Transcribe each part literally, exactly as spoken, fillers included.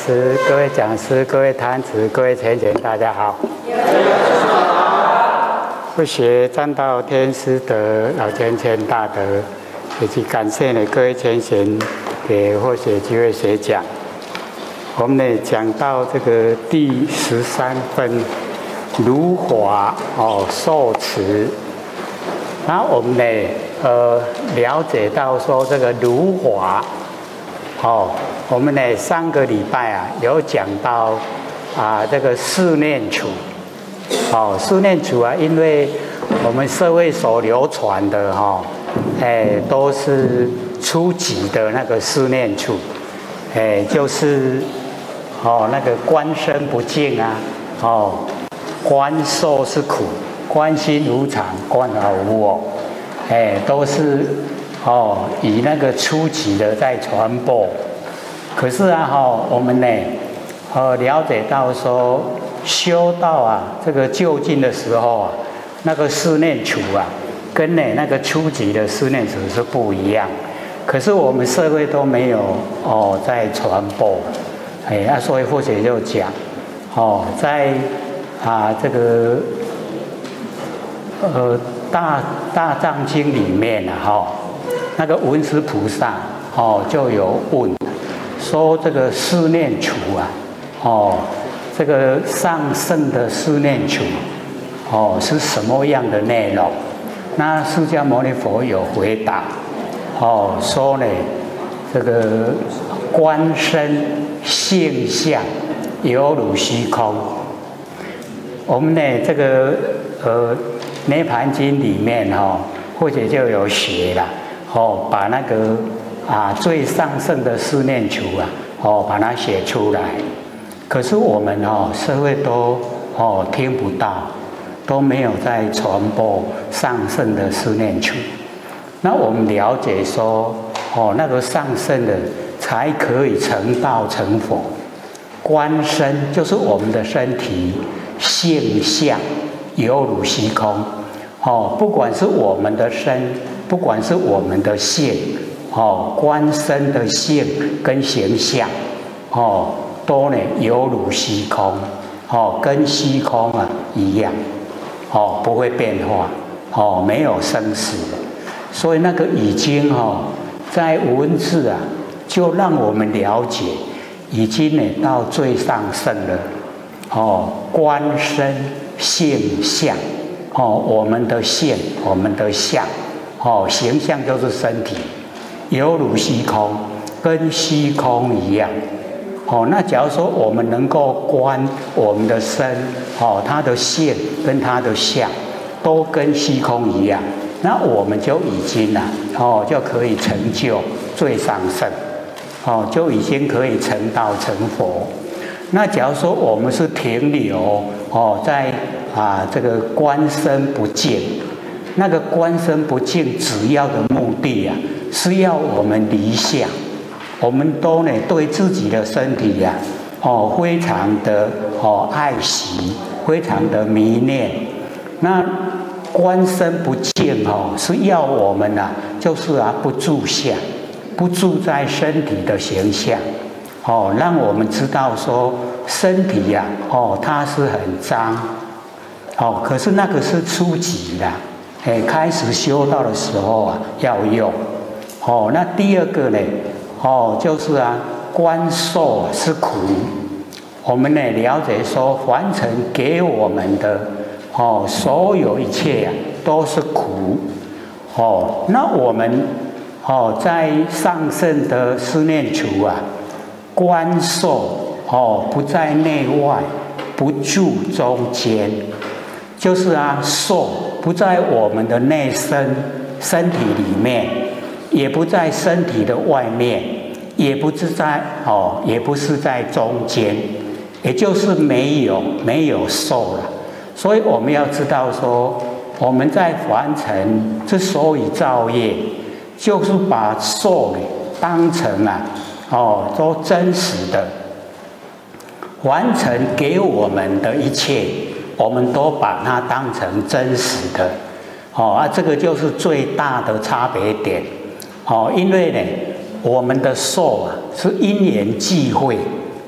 师、各位讲师、各位坛子、各位贤贤，大家好。不学占道天师德，老千千大德，以及感谢呢各位贤贤给获学机会学讲。我们呢讲到这个第十三分如法哦受持，然后我们呢呃了解到说这个如法哦。我们呢上个礼拜啊有讲到啊这个四念处，哦四念处啊，因为我们社会所流传的哈、哦，哎都是初级的那个四念处，哎就是哦那个观身不净啊，哦观受是苦，观心无常，观而无我，哎都是哦以那个初级的在传播。可是啊，哈，我们呢，呃，了解到说，修道啊，这个就近的时候啊，那个四念处啊，跟呢那个初级的四念处是不一样。可是我们社会都没有哦在传播，哎，那、啊、所以或许就讲，哦，在啊这个呃大大藏经里面啊，哈、哦，那个文殊菩萨哦就有问。说这个四念处啊，哦，这个上圣的四念处，哦，是什么样的内容？那释迦牟尼佛有回答，哦，说呢，这个观身性相犹如虚空。我们呢，这个呃《涅盘经》里面哈、哦，或者就有写了，哦，把那个。啊，最上圣的四念处啊，哦，把它写出来。可是我们哦，社会都哦听不到，都没有在传播上圣的四念处。那我们了解说，哦，那个上圣的才可以成道成佛。观身就是我们的身体性相犹如虚空。哦，不管是我们的身，不管是我们的性。哦，观身的性跟形象，哦，都呢犹如虚空，哦，跟虚空啊一样，哦，不会变化，哦，没有生死，所以那个已经哦，在文字啊，就让我们了解，已经呢到最上圣了，哦，观身性相，哦，我们的性，我们的相，哦，形象就是身体。犹如虚空，跟虚空一样。哦，那假如说我们能够观我们的身，哦，它的性跟它的相，都跟虚空一样，那我们就已经了，哦，就可以成就最上圣，哦，就已经可以成道成佛。那假如说我们是停留，哦，在啊这个观身不净，那个观身不净主要的目的啊。是要我们离相，我们都呢对自己的身体呀、啊，哦，非常的哦爱惜，非常的迷恋。那观身不净哦，是要我们啊，就是啊不住相，不住在身体的形象，哦，让我们知道说身体呀、啊，哦，它是很脏，哦，可是那个是初级的，哎，开始修道的时候啊要用。哦，那第二个呢？哦，就是啊，观受啊是苦。我们呢了解说，凡尘给我们的哦，所有一切啊都是苦。哦，那我们哦在上圣的四念处啊，观受哦不在内外，不住中间，就是啊受不在我们的内身身体里面。也不在身体的外面，也不是在哦，也不是在中间，也就是没有没有受了。所以我们要知道说，我们在凡尘之所以造业，就是把受当成啊哦都真实的，凡尘给我们的一切，我们都把它当成真实的。哦啊，这个就是最大的差别点。哦，因为呢，我们的受啊是因缘际会，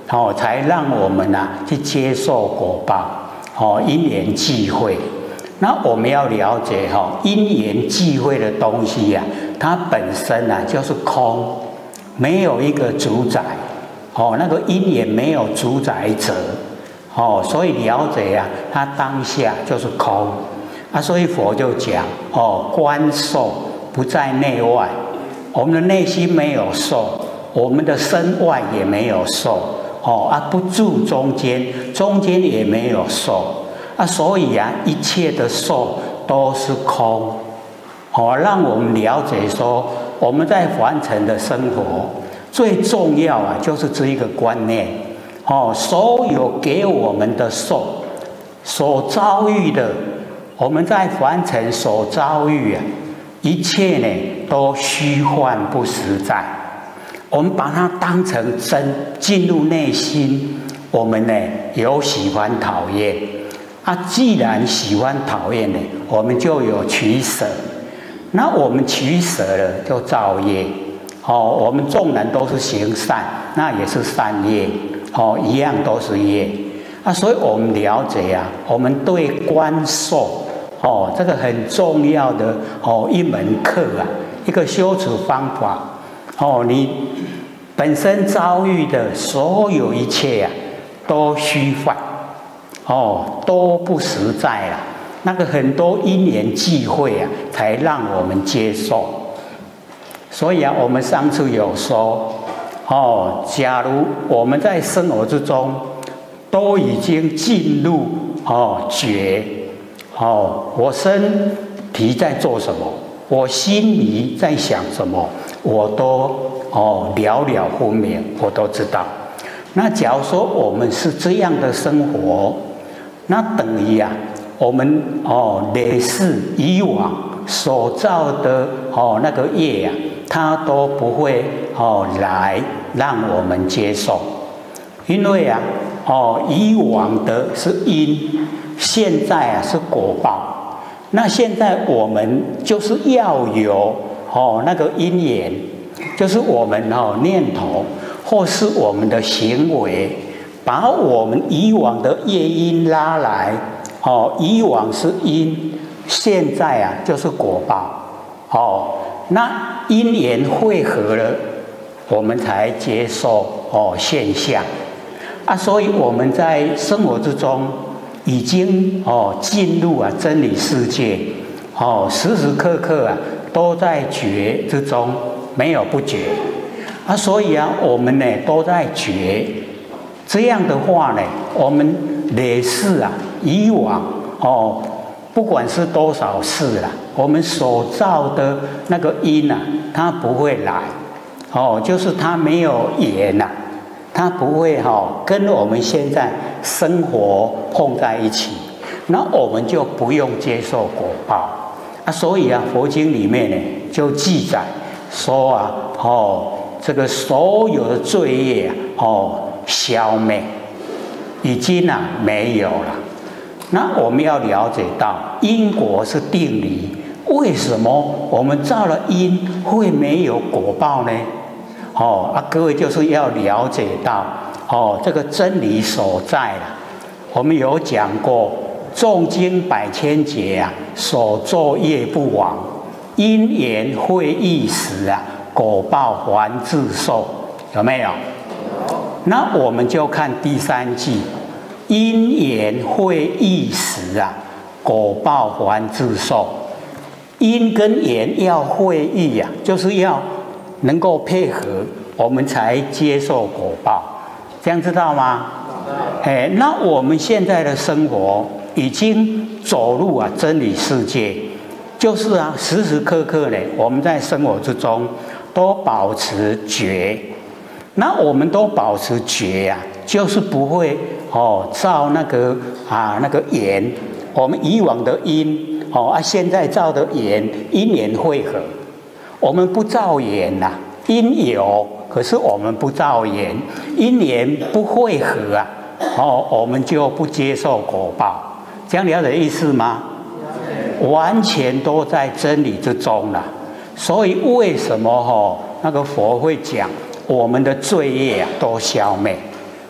哦，才让我们啊去接受果报，哦，因缘际会。那我们要了解哈、哦，因缘际会的东西呀、啊，它本身啊就是空，没有一个主宰，哦，那个因缘没有主宰者，哦，所以了解啊，它当下就是空，啊，所以佛就讲哦，观受不在内外，我们的内心没有受，我们的身外也没有受，哦啊，不住中间，中间也没有受。啊，所以啊，一切的受都是空，哦，让我们了解说，我们在凡尘的生活最重要啊，就是这一个观念，哦，所有给我们的受，所遭遇的，我们在凡尘所遭遇啊，一切呢都虚幻不实在，我们把它当成真，进入内心，我们呢有喜欢讨厌。啊，既然喜欢讨厌呢，我们就有取舍。那我们取舍了，就造业。哦，我们纵然都是行善，那也是善业。哦，一样都是业。啊，所以我们了解啊，我们对观受，哦，这个很重要的哦一门课啊，一个修持方法。哦，你本身遭遇的所有一切啊，都虚幻。哦，都不实在啦。那个很多因缘际会啊，才让我们接受。所以啊，我们上次有说，哦，假如我们在生活之中都已经进入哦觉，哦，我身体在做什么，我心里在想什么，我都哦了了分明，我都知道。那假如说我们是这样的生活，那等于啊，我们哦累世以往所造的哦那个业啊，它都不会哦来让我们接受，因为啊哦以往的是因，现在啊是果报。那现在我们就是要有哦那个因缘，就是我们哦念头或是我们的行为。把我们以往的业因拉来，哦，以往是因，现在啊就是果报，哦，那因缘汇合了，我们才接受哦现象，啊，所以我们在生活之中已经哦进入啊真理世界，哦，时时刻刻啊都在觉之中，没有不觉，啊，所以啊我们呢都在觉。这样的话呢，我们累世啊，以往哦，不管是多少世啦，我们所造的那个因啊，它不会来，哦，就是它没有缘呐，它不会哈、哦、跟我们现在生活碰在一起，那我们就不用接受果报啊。所以啊，佛经里面呢就记载说啊，哦，这个所有的罪业啊，哦。消灭已经啊没有了。那我们要了解到因果是定理，为什么我们造了因会没有果报呢？哦啊，各位就是要了解到哦这个真理所在了。我们有讲过，众经百千劫啊，所作业不亡，因缘会易时啊，果报还自受，有没有？那我们就看第三句，因缘会易时啊，果报还自受。因跟缘要会意啊，就是要能够配合，我们才接受果报。这样知道吗？哎，那我们现在的生活已经走入啊真理世界，就是啊时时刻刻呢，我们在生活之中都保持觉。那我们都保持觉呀、啊，就是不会哦造那个啊那个缘，我们以往的因哦啊现在造的缘，因缘汇合，我们不造缘呐、啊，因有，可是我们不造缘，因缘不汇合啊，哦我们就不接受果报，这样了解意思吗？完全都在真理之中了，所以为什么哦那个佛会讲？我们的罪业啊都消灭，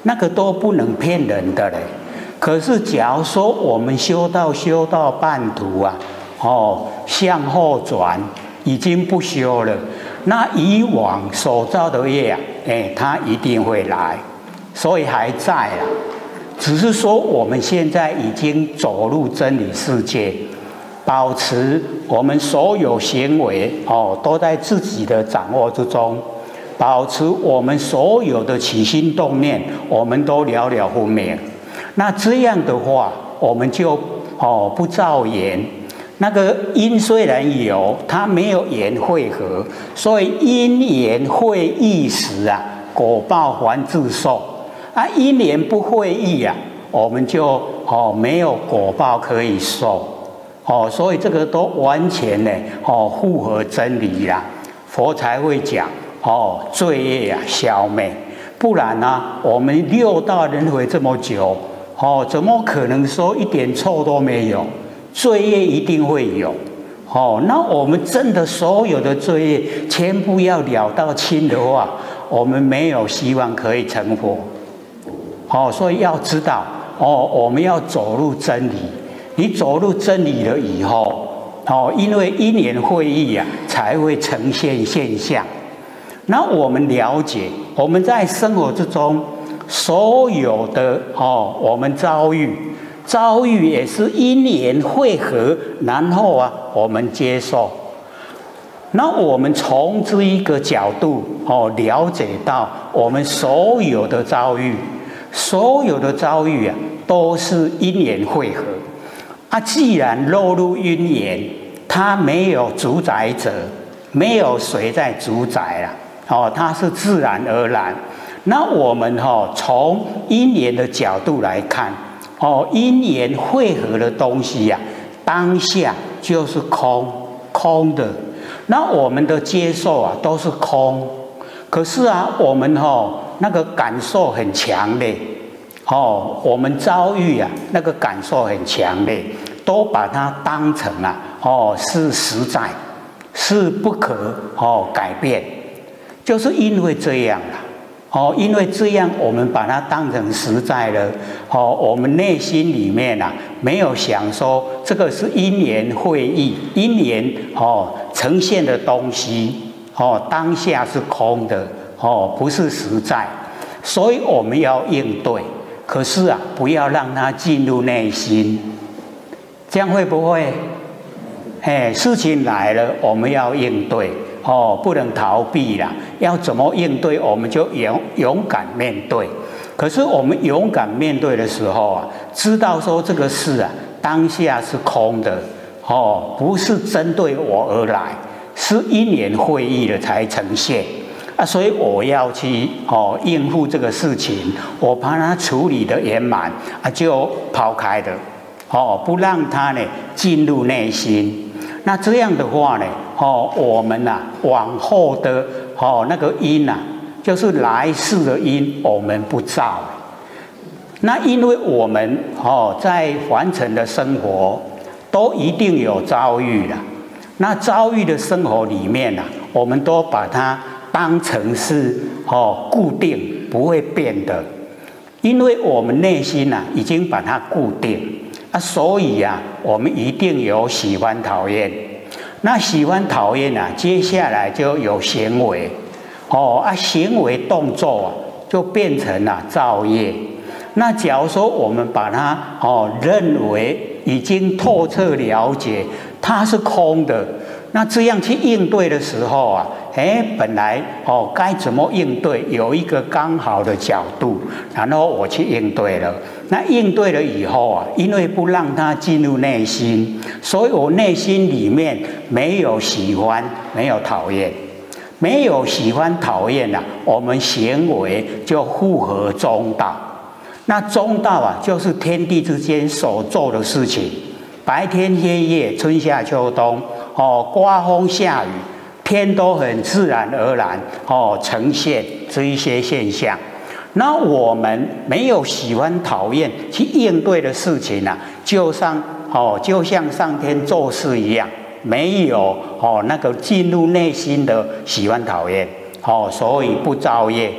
那个都不能骗人的嘞。可是假如说我们修道修到半途啊，哦，向后转，已经不修了，那以往所造的业啊，哎，它一定会来，所以还在啊。只是说我们现在已经走入真理世界，保持我们所有行为哦都在自己的掌握之中，保持我们所有的起心动念，我们都了了分明。那这样的话，我们就哦不造业。那个因虽然有，它没有缘会合，所以因缘会异时啊，果报还自受。啊，因缘不会意啊，我们就哦没有果报可以受，哦，所以这个都完全呢哦符合真理啦，佛才会讲哦罪业啊消灭，不然呢、啊、我们六道轮回这么久，哦怎么可能说一点错都没有？罪业一定会有，哦，那我们真的所有的罪业全部要了到清的话，我们没有希望可以成佛。哦，所以要知道，哦，我们要走入真理。你走入真理了以后，哦，因为因缘会意啊，才会呈现现象。那我们了解，我们在生活之中所有的哦，我们遭遇，遭遇也是因缘会合，然后啊，我们接受。那我们从这一个角度哦，了解到我们所有的遭遇。所有的遭遇啊，都是因缘会合啊。既然落入因缘，它没有主宰者，没有谁在主宰啦，哦，它是自然而然。那我们哈、哦，从因缘的角度来看，哦，因缘会合的东西呀、啊，当下就是空空的。那我们的接受啊，都是空。可是啊，我们哈、哦。那个感受很强烈，哦，我们遭遇啊，那个感受很强烈，都把它当成啊，哦，是实在，是不可哦改变，就是因为这样啦，哦，因为这样我们把它当成实在了，哦，我们内心里面啊，没有想说这个是因缘会意，因缘哦呈现的东西，哦，当下是空的。哦，不是实在，所以我们要应对。可是啊，不要让它进入内心，这样会不会？哎，事情来了，我们要应对。哦，不能逃避啦。要怎么应对，我们就勇勇敢面对。可是我们勇敢面对的时候啊，知道说这个事啊，当下是空的。哦，不是针对我而来，是因缘会意了才呈现。啊，所以我要去哦应付这个事情，我把它处理得圆满啊，就抛开的，哦，不让它呢进入内心。那这样的话呢，哦，我们呐、啊、往后的哦那个因呐、啊，就是来世的因，我们不造。那因为我们哦在凡尘的生活都一定有遭遇了，那遭遇的生活里面呐、啊，我们都把它。当成是哦固定不会变的，因为我们内心呐、啊、已经把它固定啊，所以啊我们一定有喜欢讨厌。那喜欢讨厌啊，接下来就有行为哦啊，行为动作啊就变成了造业。那假如说我们把它哦认为已经透彻了解它是空的，那这样去应对的时候啊。哎，本来哦该怎么应对，有一个刚好的角度，然后我去应对了。那应对了以后啊，因为不让它进入内心，所以我内心里面没有喜欢，没有讨厌，没有喜欢讨厌啊，我们行为就符合中道。那中道啊，就是天地之间所做的事情，白天黑夜，春夏秋冬，哦，刮风下雨。天都很自然而然哦呈现这一些现象，那我们没有喜欢讨厌去应对的事情啊，就像哦就像上天做事一样，没有哦那个进入内心的喜欢讨厌哦，所以不造业。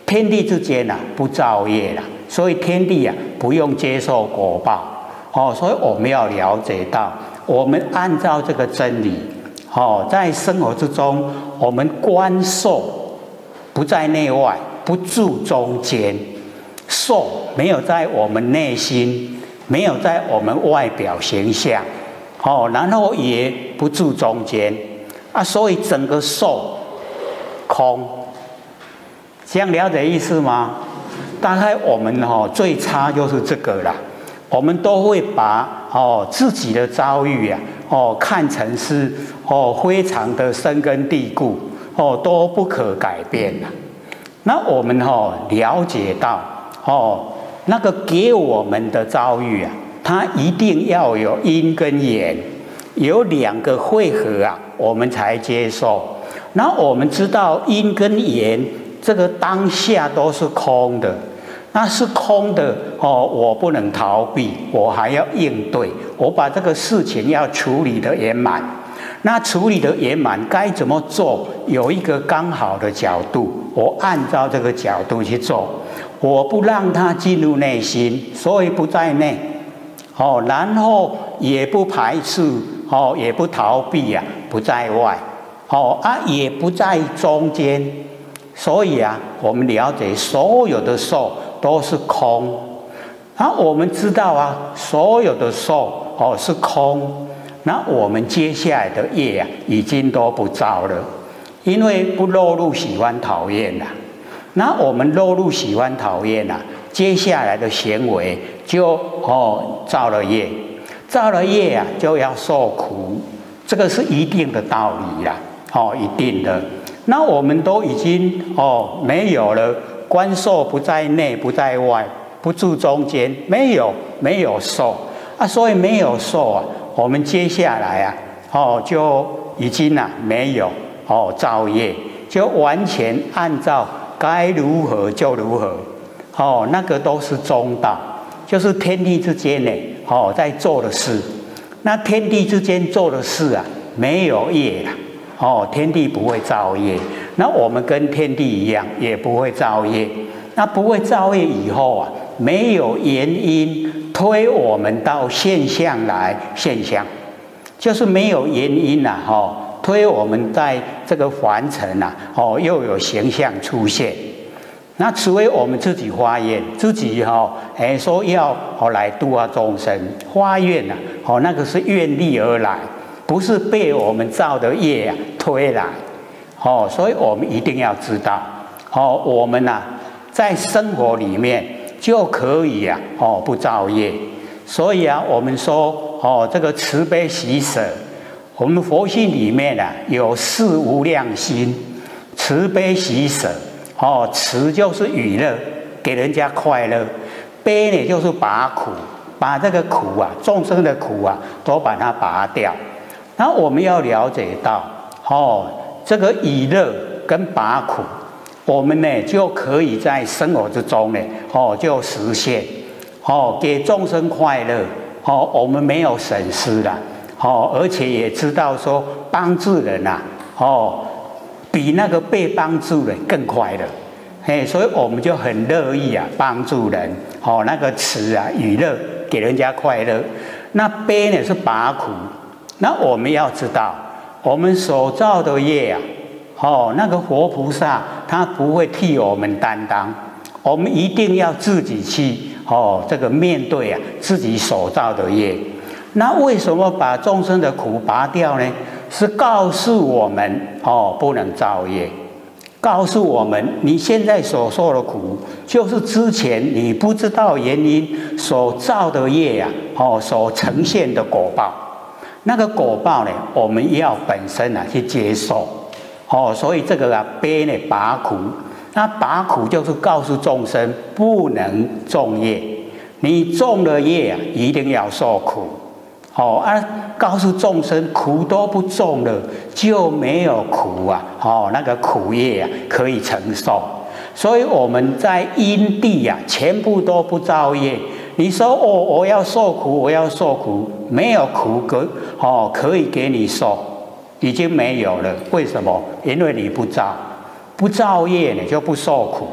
天地之间啊不造业啦，所以天地啊不用接受果报。哦，所以我们要了解到，我们按照这个真理，哦，在生活之中，我们观受不在内外，不住中间，受没有在我们内心，没有在我们外表形象，哦，然后也不住中间啊，所以整个受空，这样了解意思吗？大概我们哦最差就是这个啦。我们都会把哦自己的遭遇啊哦看成是哦非常的深根蒂固哦都不可改变了。那我们哦了解到哦那个给我们的遭遇啊，它一定要有因跟缘，有两个汇合啊，我们才接受。那我们知道因跟缘这个当下都是空的。那是空的哦，我不能逃避，我还要应对，我把这个事情要处理得圆满。那处理得圆满该怎么做？有一个刚好的角度，我按照这个角度去做，我不让它进入内心，所以不在内，哦，然后也不排斥，哦，也不逃避啊，不在外，哦啊，也不在中间。所以啊，我们了解所有的受都是空，然后我们知道啊，所有的受哦是空，那我们接下来的业啊，已经都不造了，因为不落入喜欢讨厌了。那我们落入喜欢讨厌了，接下来的行为就哦造了业，造了业啊就要受苦，这个是一定的道理啦，哦，一定的。那我们都已经哦没有了，观受不在内不在外，不住中间，没有没有受啊，所以没有受啊，我们接下来啊哦就已经啊没有哦造业，就完全按照该如何就如何，哦那个都是中道，就是天地之间呢哦在做的事，那天地之间做的事啊没有业啦。哦，天地不会造业，那我们跟天地一样，也不会造业。那不会造业以后啊，没有原因推我们到现象来，现象就是没有原因呐、啊，哦，推我们在这个凡尘呐，哦，又有形象出现。那除非我们自己发愿，自己哈、哦，哎说要哦来度化众生，发愿呐、啊，哦那个是愿力而来。不是被我们造的业啊推来，哦，所以我们一定要知道，哦，我们呐、啊、在生活里面就可以啊，哦不造业。所以啊，我们说哦这个慈悲喜舍，我们佛性里面啊有四无量心，慈悲喜舍，哦慈就是娱乐，给人家快乐；悲呢就是拔苦，把这个苦啊众生的苦啊都把它拔掉。然后我们要了解到，哦，这个以乐跟拔苦，我们呢就可以在生活之中呢，哦，就实现，哦，给众生快乐，哦，我们没有损失了，哦，而且也知道说帮助人啊，哦，比那个被帮助人更快乐，嘿，所以我们就很乐意啊帮助人，哦，那个慈啊娱乐，给人家快乐，那悲呢是拔苦。那我们要知道，我们所造的业啊，哦，那个佛菩萨他不会替我们担当，我们一定要自己去哦，这个面对啊自己所造的业。那为什么把众生的苦拔掉呢？是告诉我们哦，不能造业，告诉我们你现在所受的苦，就是之前你不知道原因所造的业啊，哦，所呈现的果报。那个果报呢，我们要本身啊去接受，哦，所以这个啊悲呢拔苦，那拔苦就是告诉众生不能种业，你种了业啊一定要受苦，哦啊，告诉众生苦都不种了，就没有苦啊，哦那个苦业啊可以承受，所以我们在因地啊全部都不造业。你说哦，我要受苦，我要受苦，没有苦可哦可以给你受，已经没有了。为什么？因为你不造，不造业呢就不受苦。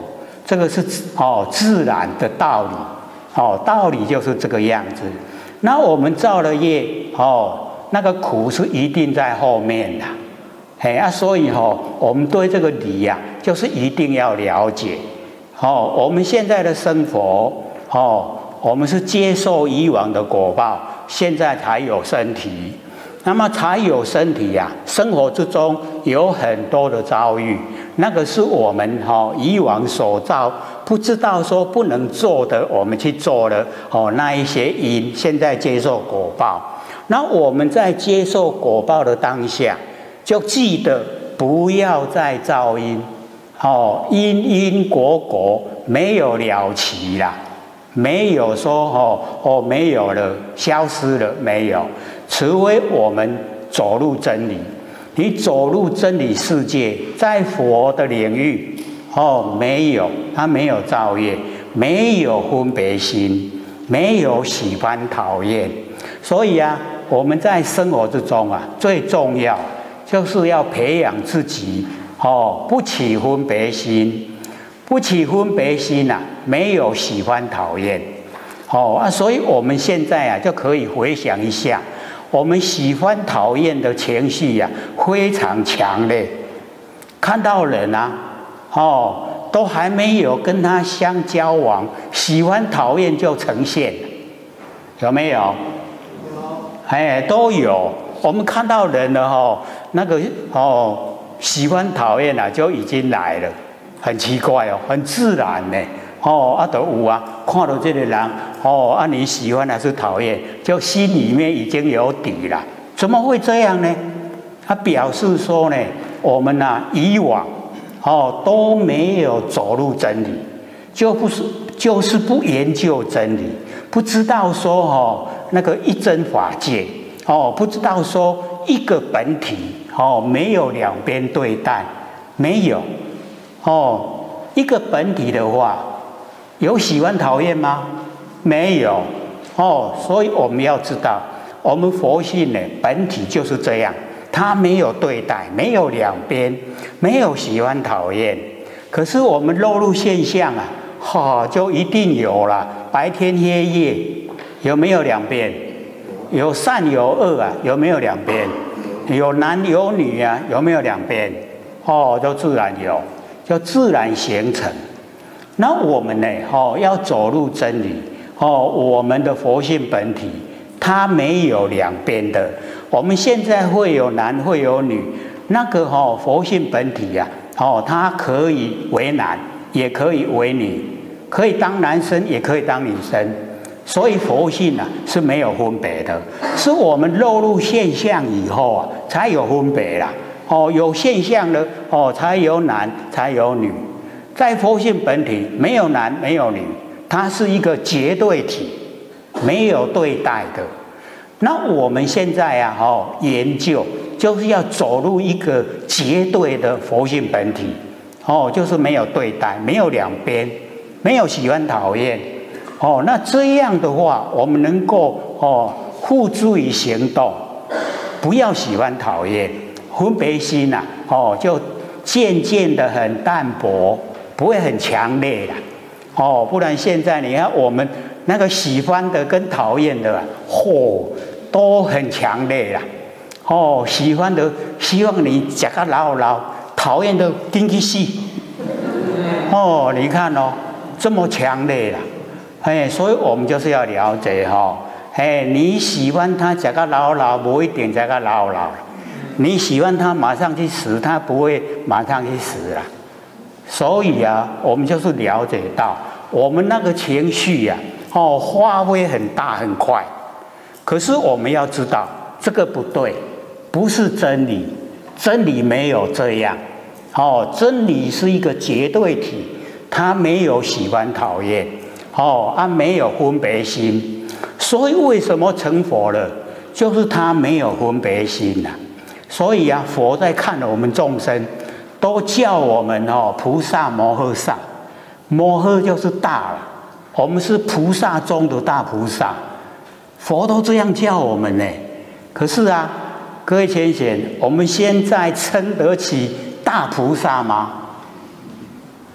这个是哦自然的道理，哦道理就是这个样子。那我们造了业，哦那个苦是一定在后面的，哎啊，所以哦我们对这个理呀、啊，就是一定要了解。哦，我们现在的生活，哦，我们是接受以往的果报，现在才有身体。那么才有身体呀、啊，生活之中有很多的遭遇，那个是我们哈、哦、以往所造，不知道说不能做的，我们去做了哦那一些因，现在接受果报。那我们在接受果报的当下，就记得不要再造因，哦因因果果没有了期啦。没有说哦哦没有了，消失了没有？除非我们走入真理，你走入真理世界，在佛的领域哦，没有，他没有造业，没有分别心，没有喜欢讨厌。所以啊，我们在生活之中啊，最重要就是要培养自己哦，不起分别心。不起分别心啊，没有喜欢讨厌，哦啊，所以我们现在啊就可以回想一下，我们喜欢讨厌的情绪呀、啊、非常强烈，看到人啊，哦都还没有跟他相交往，喜欢讨厌就呈现，有没有？哎，都有。我们看到人了哦，那个哦喜欢讨厌啊就已经来了。很奇怪哦，很自然呢。哦，啊都有啊，看到这个人，哦，啊你喜欢还是讨厌，就心里面已经有底了。怎么会这样呢？他表示说呢，我们啊以往哦都没有走入真理，就不是就是不研究真理，不知道说哦那个一真法界，哦不知道说一个本体，哦没有两边对待，没有。哦，一个本体的话，有喜欢讨厌吗？没有。哦，所以我们要知道，我们佛性呢，本体就是这样，它没有对待，没有两边，没有喜欢讨厌。可是我们落入现象啊，哈、哦，就一定有了，白天黑夜，有没有两边？有善有恶啊，有没有两边？有男有女啊，有没有两边？哦，都自然有。就自然形成。那我们呢？哦，要走入真理。哦，我们的佛性本体，它没有两边的。我们现在会有男，会有女。那个哦，佛性本体呀、啊，哦，它可以为男，也可以为女，可以当男生，也可以当女生。所以佛性啊是没有分别的，是我们落入现象以后啊，才有分别啦。哦，有现象了，哦，才有男，才有女。在佛性本体，没有男，没有女，它是一个绝对体，没有对待的。那我们现在啊，哦，研究就是要走入一个绝对的佛性本体，哦，就是没有对待，没有两边，没有喜欢讨厌，哦，那这样的话，我们能够哦付诸于行动，不要喜欢讨厌。分别心呐、啊，哦，就渐渐的很淡薄，不会很强烈啦，哦，不然现在你看我们那个喜欢的跟讨厌的，嚯、哦，都很强烈啦，哦，喜欢的希望你吃个老老，讨厌的顶去死，哦，你看哦，这么强烈啦，哎，所以我们就是要了解哈、哦，哎，你喜欢他吃个老老，不一定吃个老老。你喜欢他马上去死，他不会马上去死啦。所以啊，我们就是了解到，我们那个情绪呀、啊，哦，发挥很大很快。可是我们要知道，这个不对，不是真理，真理没有这样。哦，真理是一个绝对体，它没有喜欢讨厌，哦，啊，没有分别心。所以为什么成佛了？就是他没有分别心呐、啊。所以啊，佛在看我们众生，都叫我们哦，菩萨摩诃萨，摩诃就是大了，我们是菩萨中的大菩萨，佛都这样叫我们呢。可是啊，各位浅显，我们现在称得起大菩萨吗？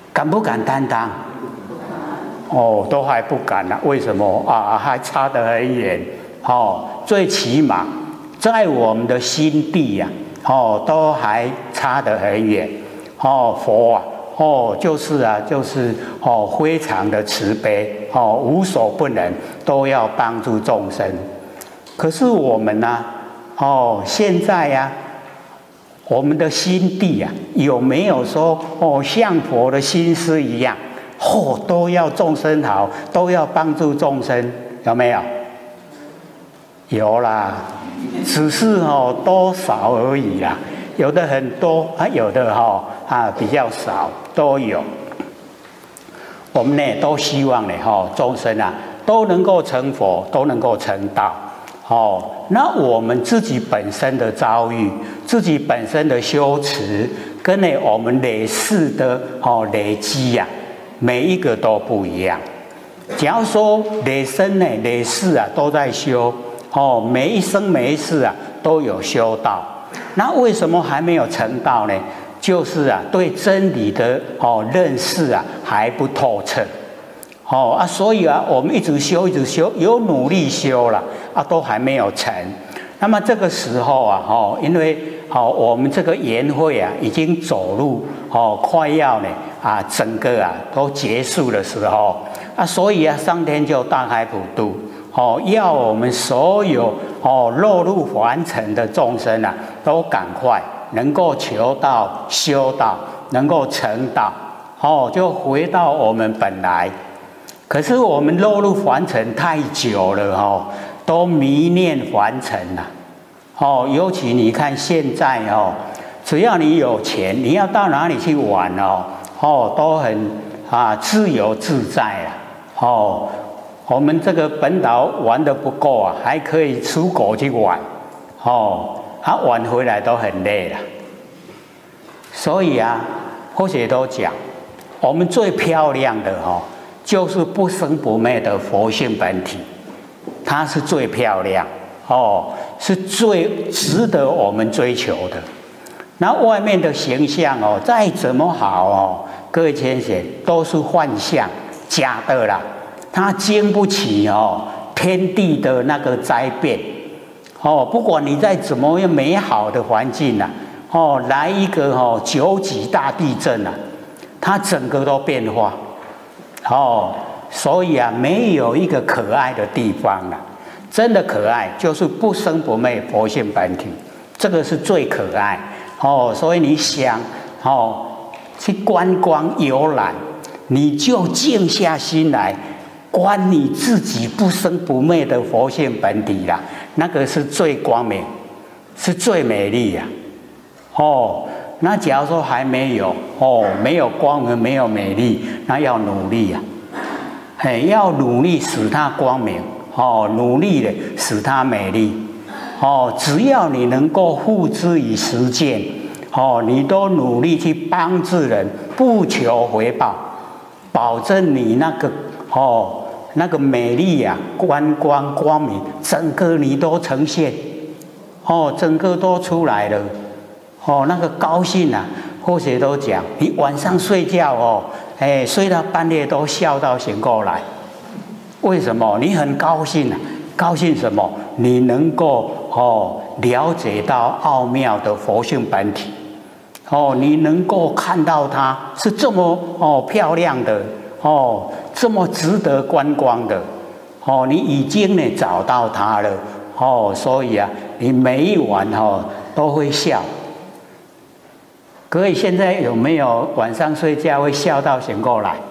敢不敢担当？哦，都还不敢呢、啊。为什么啊？还差得很远。哦，最起码在我们的心地呀、啊，哦，都还差得很远。哦，佛啊，哦，就是啊，就是哦，非常的慈悲，哦，无所不能，都要帮助众生。可是我们呢、啊，哦，现在呀、啊，我们的心地呀、啊，有没有说哦，像佛的心思一样，哦，都要众生好，都要帮助众生，有没有？有啦，只是哦多少而已啦，有的很多啊，有的哈、哦、啊比较少，都有。我们呢都希望呢哈、哦、众生啊都能够成佛，都能够成道。哦，那我们自己本身的遭遇，自己本身的修持，跟呢我们累世的哦累积呀、啊，每一个都不一样。假如说累生呢累世啊都在修。哦，每一生每一世啊都有修道，那为什么还没有成道呢？就是啊对真理的哦认识啊还不透彻，哦啊，所以啊我们一直修一直修，有努力修了啊，都还没有成。那么这个时候啊，哦，因为哦我们这个研会啊已经走入哦快要呢啊整个啊都结束的时候啊，所以啊上天就大开普度。哦，要我们所有哦落入凡尘的众生啊，都赶快能够求道、修道，能够成道，哦，就回到我们本来。可是我们落入凡尘太久了哦，都迷恋凡尘了、啊。哦，尤其你看现在哦，只要你有钱，你要到哪里去玩哦，哦，都很啊自由自在啊，哦。我们这个本岛玩得不够啊，还可以出国去玩，哦，他、啊、玩回来都很累了。所以啊，或许都讲，我们最漂亮的哦，就是不生不灭的佛性本体，它是最漂亮哦，是最值得我们追求的。那外面的形象哦，再怎么好哦，各位先生都是幻象，假的啦。它经不起哦天地的那个灾变，哦，不管你再怎么样美好的环境呐、啊，哦，来一个哦九级大地震啊，它整个都变化，哦，所以啊，没有一个可爱的地方啊，真的可爱就是不生不灭佛性本体，这个是最可爱哦，所以你想哦去观光游览，你就静下心来。观你自己不生不灭的佛性本体啦，那个是最光明，是最美丽呀、啊。哦，那假如说还没有哦，没有光明，没有美丽，那要努力呀、啊，嘿，要努力使它光明，哦，努力的使它美丽，哦，只要你能够付之于实践，哦，你都努力去帮助人，不求回报，保证你那个哦。那个美丽呀、啊，观光光明，整个你都呈现，哦，整个都出来了，哦，那个高兴啊，或许都讲，你晚上睡觉哦，哎，睡到半夜都笑到醒过来，为什么？你很高兴啊，高兴什么？你能够哦了解到奥妙的佛性本体，哦，你能够看到它是这么哦漂亮的。哦，这么值得观光的，哦，你已经呢找到它了，哦，所以啊，你每一晚哦都会笑。各位现在有没有晚上睡觉会笑到醒过来？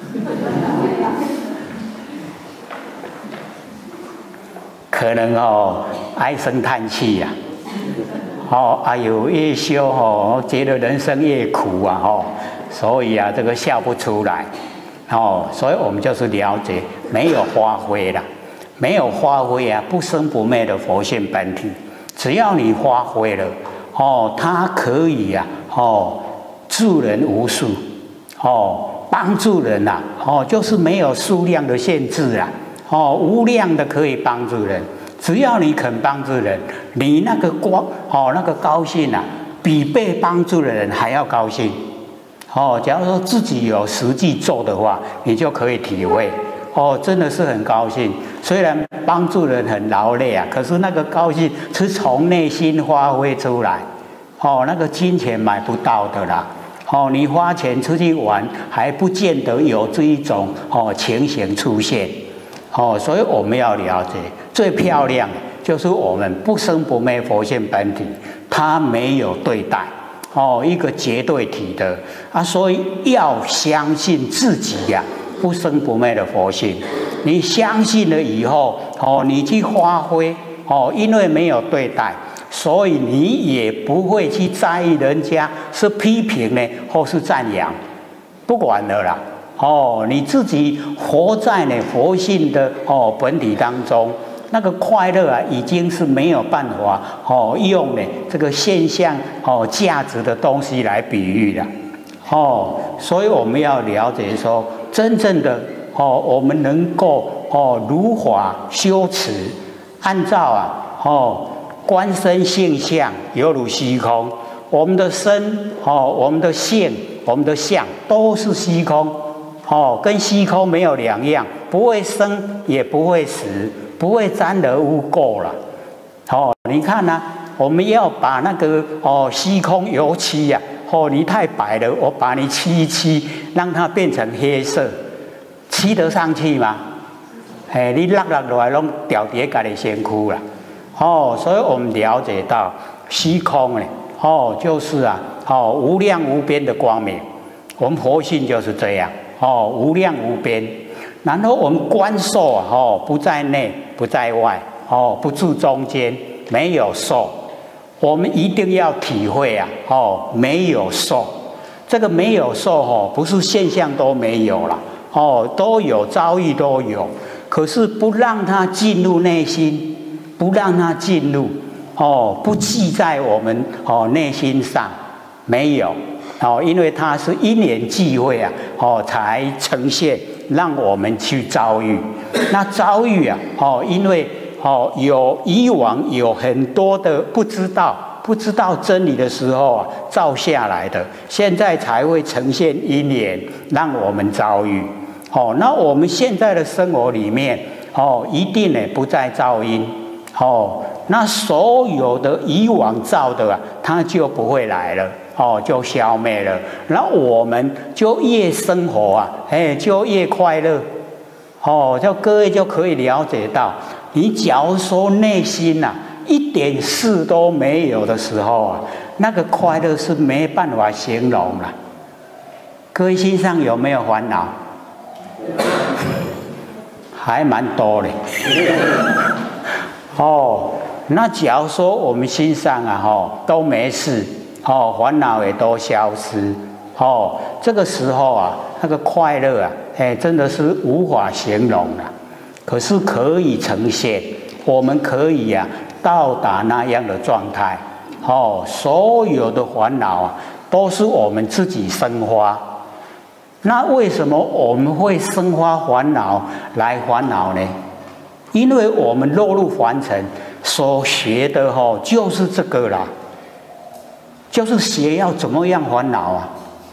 可能哦唉声叹气呀、啊，哦，哎呦越修哦，觉得人生越苦啊，哦，所以啊这个笑不出来。哦，所以我们就是了解没有发挥了，没有发挥啊，不生不灭的佛性本体，只要你发挥了，哦，它可以啊，哦，助人无数，哦，帮助人呐、啊，哦，就是没有数量的限制啊，哦，无量的可以帮助人，只要你肯帮助人，你那个光，哦，那个高兴啊，比被帮助的人还要高兴。 哦，假如说自己有实际做的话，你就可以体会。哦，真的是很高兴。虽然帮助人很劳累啊，可是那个高兴是从内心发挥出来。哦，那个金钱买不到的啦。哦，你花钱出去玩，还不见得有这一种哦情形出现。哦，所以我们要了解，最漂亮就是我们不生不灭佛性本体，它没有对待。哦，一个绝对体的啊，所以要相信自己呀、啊，不生不灭的佛性。你相信了以后，哦，你去发挥，哦，因为没有对待，所以你也不会去在意人家是批评呢，或是赞扬，不管了啦。哦，你自己活在呢佛性的哦本体当中。那个快乐啊，已经是没有办法哦用呢这个现象哦价值的东西来比喻了哦，所以我们要了解说，真正的哦，我们能够哦如法修持，按照啊哦观身性相犹如虚空，我们的身哦，我们的性，我们的相都是虚空哦，跟虚空没有两样，不会生也不会死。不会沾得污垢了，哦，你看啊，我们要把那个哦虚空油漆呀、啊，哦你太白了，我把你漆一漆，让它变成黑色，漆得上去吗？哎，你落落落来拢掉在家己身躯啦，哦，所以我们了解到虚空呢，哦就是啊，哦无量无边的光明，我们佛性就是这样，哦无量无边。然后我们观受啊，哦，不在内，不在外，哦，不住中间，没有受。我们一定要体会啊，哦，没有受。这个没有受哦，不是现象都没有了，哦，都有遭遇都有，可是不让它进入内心，不让它进入，哦，不记在我们哦内心上，没有。哦，因为它是因缘际会啊，哦，才呈现，让我们去遭遇。那遭遇啊，哦，因为哦有以往有很多的不知道、不知道真理的时候啊，造下来的，现在才会呈现因缘，让我们遭遇。哦，那我们现在的生活里面，哦，一定呢不再造因。哦，那所有的以往造的啊，它就不会来了。哦，就消灭了，然后我们就越生活啊，哎，就越快乐。哦，就各位就可以了解到，你假如说内心呐、啊、一点事都没有的时候啊，那个快乐是没办法形容了。各位心上有没有烦恼？还蛮多的。哦，那假如说我们心上啊，哦，都没事。哦，烦恼也都消失。哦，这个时候啊，那个快乐啊，哎，真的是无法形容了。可是可以呈现，我们可以啊，到达那样的状态。哦，所有的烦恼啊，都是我们自己生发。那为什么我们会生发烦恼来烦恼呢？因为我们落入凡尘所学的哦，就是这个啦。就是学要怎么样烦恼啊？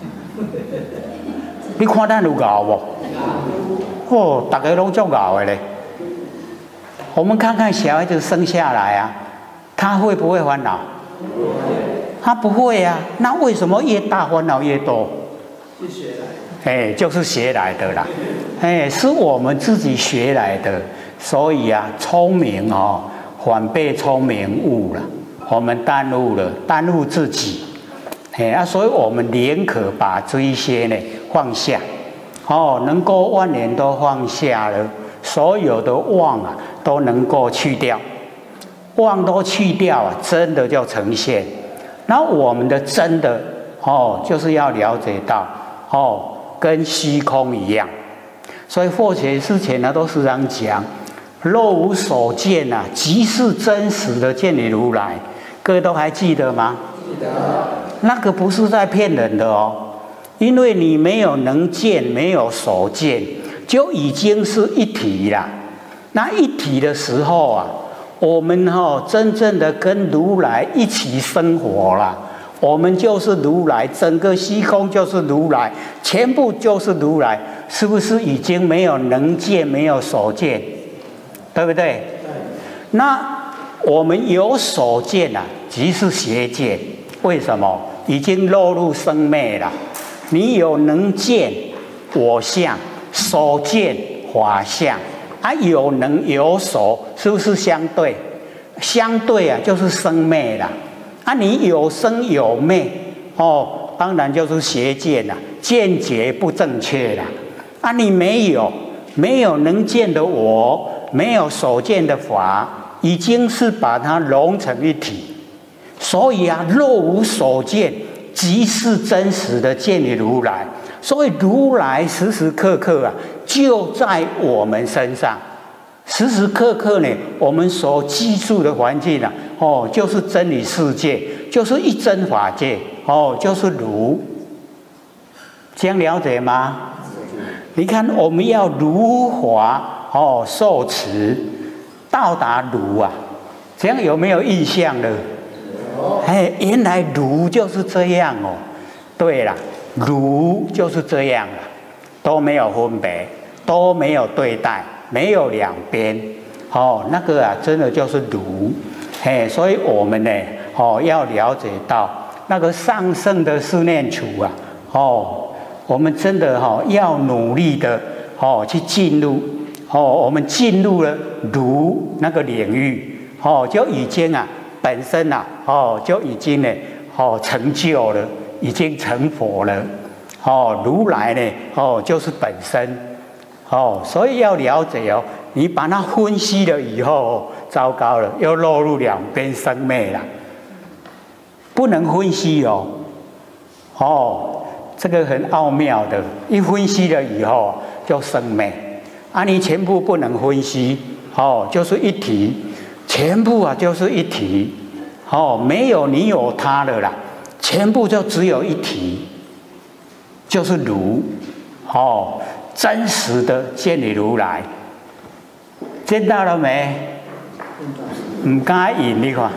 你看咱有熬不？哦，大家都做熬的嘞。我们看看小孩子生下来啊，他会不会烦恼？他不会啊。那为什么越大烦恼越多？是学来的。哎，就是学来的啦。哎，是我们自己学来的。所以啊，聪明哦，反被聪明误了。我们耽误了，耽误自己，哎啊，所以我们宁可把这一些呢放下，哦，能够万年都放下了，所有的妄啊都能够去掉，妄都去掉啊，真的就呈现。那我们的真的哦，就是要了解到哦，跟虚空一样。所以或学之前呢，都时常讲，若无所见啊，即是真实的见你如来。各位都还记得吗？记得。那个不是在骗人的哦，因为你没有能见，没有所见，就已经是一体啦。那一体的时候啊，我们哦真正的跟如来一起生活啦， 我们就是如来，整个虚空就是如来，全部就是如来，是不是已经没有能见，没有所见，对不对？那我们有所见啊，即是邪见。为什么？已经落入生灭了。你有能见我相，所见法相啊，有能有所，是不是相对？相对啊，就是生灭了。啊，你有生有灭，哦，当然就是邪见了，见解不正确了。啊，你没有没有能见的我，没有所见的法，已经是把它融成一体。所以啊，若无所见，即是真实的见你如来。所以如来时时刻刻啊，就在我们身上。时时刻刻呢，我们所居住的环境啊，哦，就是真理世界，就是一真法界，哦，就是如。这样了解吗？你看，我们要如法哦受持，到达如啊，这样有没有印象呢？哎，原来如就是这样哦。对了，如就是这样了，都没有分别，都没有对待。没有两边，哦，那个啊，真的就是如，嘿，所以我们呢，哦，要了解到那个上圣的四念处啊，哦，我们真的哈、哦、要努力的哦去进入，哦，我们进入了如那个领域，哦，就已经啊本身啊，哦就已经呢，哦成就了，已经成佛了，哦，如来呢，哦就是本身。哦，所以要了解哦，你把它分析了以后，糟糕了，又落入两边生灭了，不能分析哦。哦，这个很奥妙的，一分析了以后就生灭，啊，你全部不能分析，哦，就是一体，全部啊就是一体，哦，没有你有他的啦，全部就只有一体，就是如，哦。真实的见你如来，见到了没？唔敢引你看。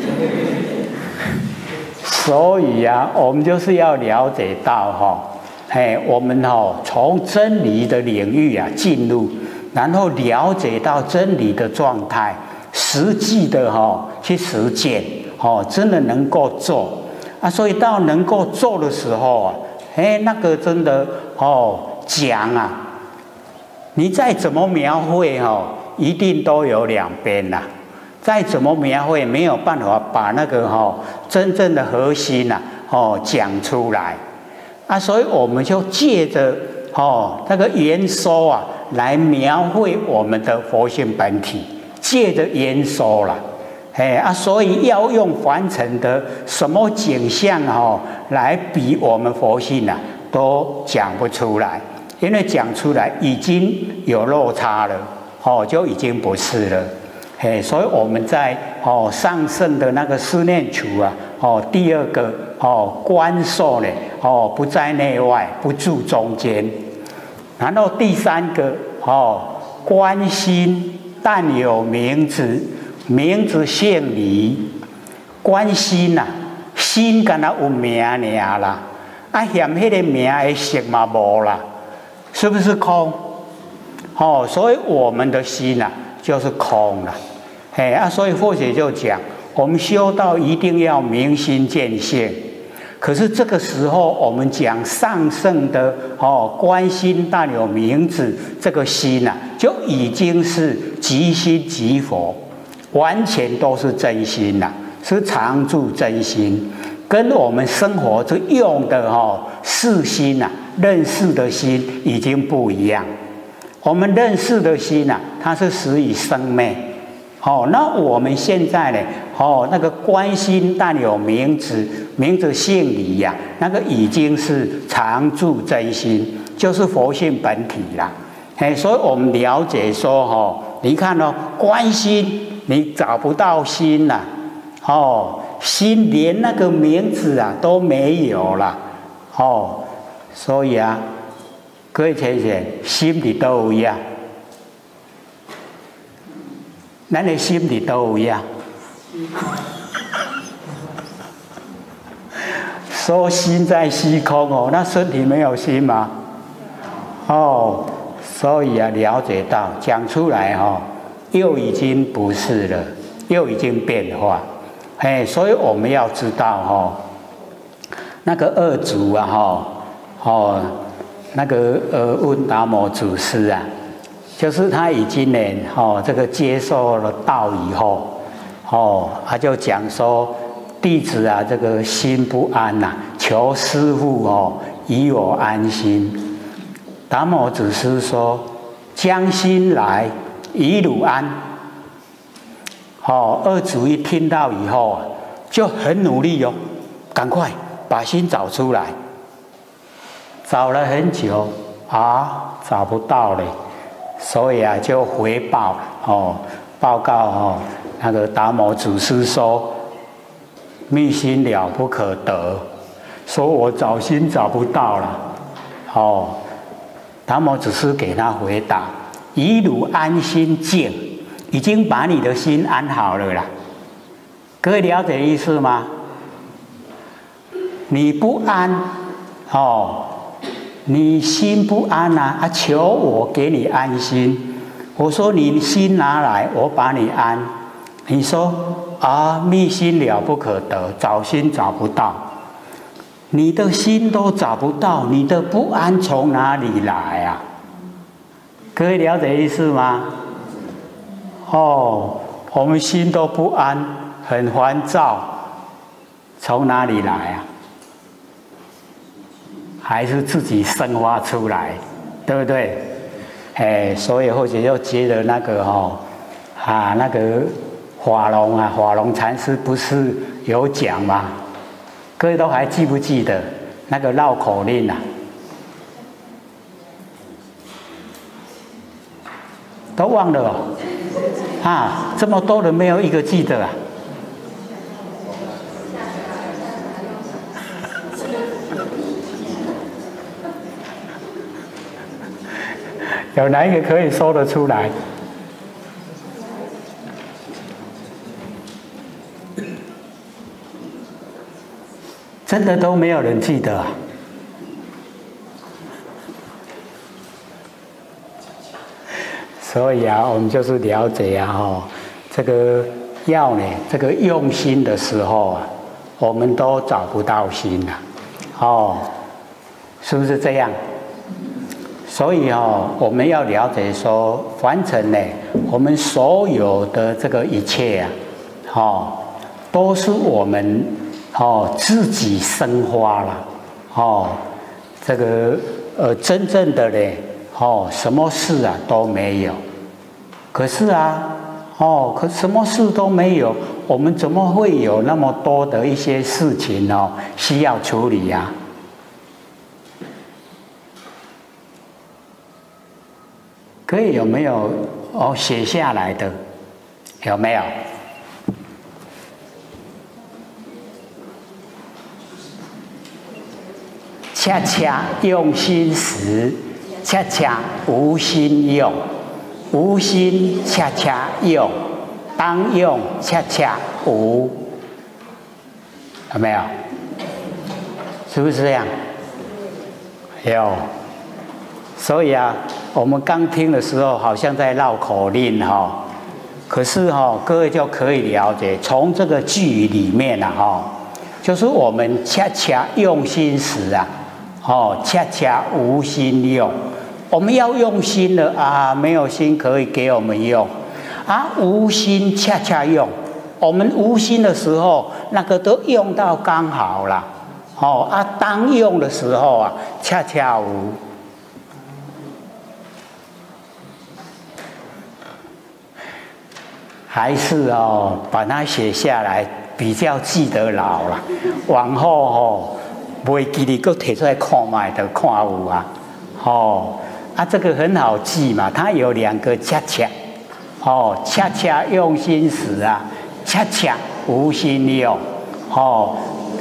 所以啊，我们就是要了解到哈，哎，我们哈从真理的领域啊进入，然后了解到真理的状态，实际的哈去实践，哦，真的能够做啊。所以到能够做的时候啊，哎，那个真的哦。讲啊，你再怎么描绘哦，一定都有两边啦。再怎么描绘，没有办法把那个哦真正的核心呐、啊、哦讲出来啊。所以我们就借着哦那个言说啊，来描绘我们的佛性本体，借着言说啦。哎啊，所以要用凡尘的什么景象哦来比我们佛性啊，都讲不出来。因为讲出来已经有落差了，哦，就已经不是了，嘿，所以我们在哦上圣的那个思念处啊，哦，第二个哦观受呢，哦不在内外，不住中间，然后第三个哦观心但有名字，名字姓离，观心呐、啊，心敢若有名尔啦，啊嫌迄个名的色嘛无啦。是不是空？哦，所以我们的心啊，就是空了。哎啊，所以或许就讲，我们修道一定要明心见性。可是这个时候，我们讲上圣的哦，观心但有名字，这个心啊，就已经是即心即佛，完全都是真心呐、啊，是常住真心，跟我们生活这用的哦世心呐、啊。认识的心已经不一样，我们认识的心啊，它是始于生灭。哦，那我们现在呢？哦，那个观心但有名字，名字姓离呀、啊，那个已经是常住真心，就是佛性本体啦。哎，所以我们了解说，哦，你看哦，观心你找不到心呐、啊，哦，心连那个名字啊都没有了，哦。所以啊，各位先生，心里都有呀，咱的心里都有呀。 说心在虚空哦，那身体没有心吗？哦，所以啊，了解到讲出来哦，又已经不是了，又已经变化。哎，所以我们要知道哦，那个二祖啊，哈，哦，那个呃问达摩祖师啊，就是他已经呢，哦，这个接受了道以后，哦，他就讲说，弟子啊，这个心不安呐、啊，求师父哦，以我安心。达摩祖师说：“将心来，以汝安。”哦，二祖一听到以后啊，就很努力哦，赶快把心找出来。找了很久啊，找不到嘞，所以啊，就回报哦，报告哦，那个达摩祖师说：“密心了不可得，说我找心找不到了。”哦，达摩祖师给他回答：“以汝安心静。”已经把你的心安好了啦，各位了解意思吗？你不安哦，你心不安啊！啊，求我给你安心。我说你心拿来，我把你安。你说啊，密心了不可得，找心找不到，你的心都找不到，你的不安从哪里来啊？各位了解意思吗？哦，我们心都不安，很烦躁，从哪里来啊？还是自己生发出来，对不对？哎，所以或者又觉得那个哦，啊，那个法龙啊，法龙禅师不是有讲吗？各位都还记不记得那个绕口令啊？都忘了哦。啊，这么多人没有一个记得啊！有哪一个可以说得出来？真的都没有人记得啊！所以啊，我们就是了解啊，哦，这个要呢，这个用心的时候啊，我们都找不到心啊，哦，是不是这样？所以哦，我们要了解说，凡尘呢，我们所有的这个一切啊，哦，都是我们哦自己生发了，哦，这个呃真正的呢，哦，什么事啊都没有。可是啊，哦，可什么事都没有，我们怎么会有那么多的一些事情哦需要处理呀？可以有没有哦写下来的？有没有？恰恰用心时，恰恰无心用。无心恰恰用，当用恰恰无，有没有？是不是这样？有。所以啊，我们刚听的时候好像在绕口令哈、哦，可是哈、哦，各位就可以了解，从这个句里面啊哈、哦，就是我们恰恰用心时啊，哦，恰恰无心用。我们要用心了啊，没有心可以给我们用啊，无心恰恰用。我们无心的时候，那个都用到刚好了，哦啊，当用的时候啊，恰恰无。还是哦，把它写下来，比较记得牢了。往后哦，袂记得，搁摕出来看卖就看有啊，哦。啊，这个很好记嘛，它有两个恰恰，哦，恰恰用心时啊，恰恰无心用，哦，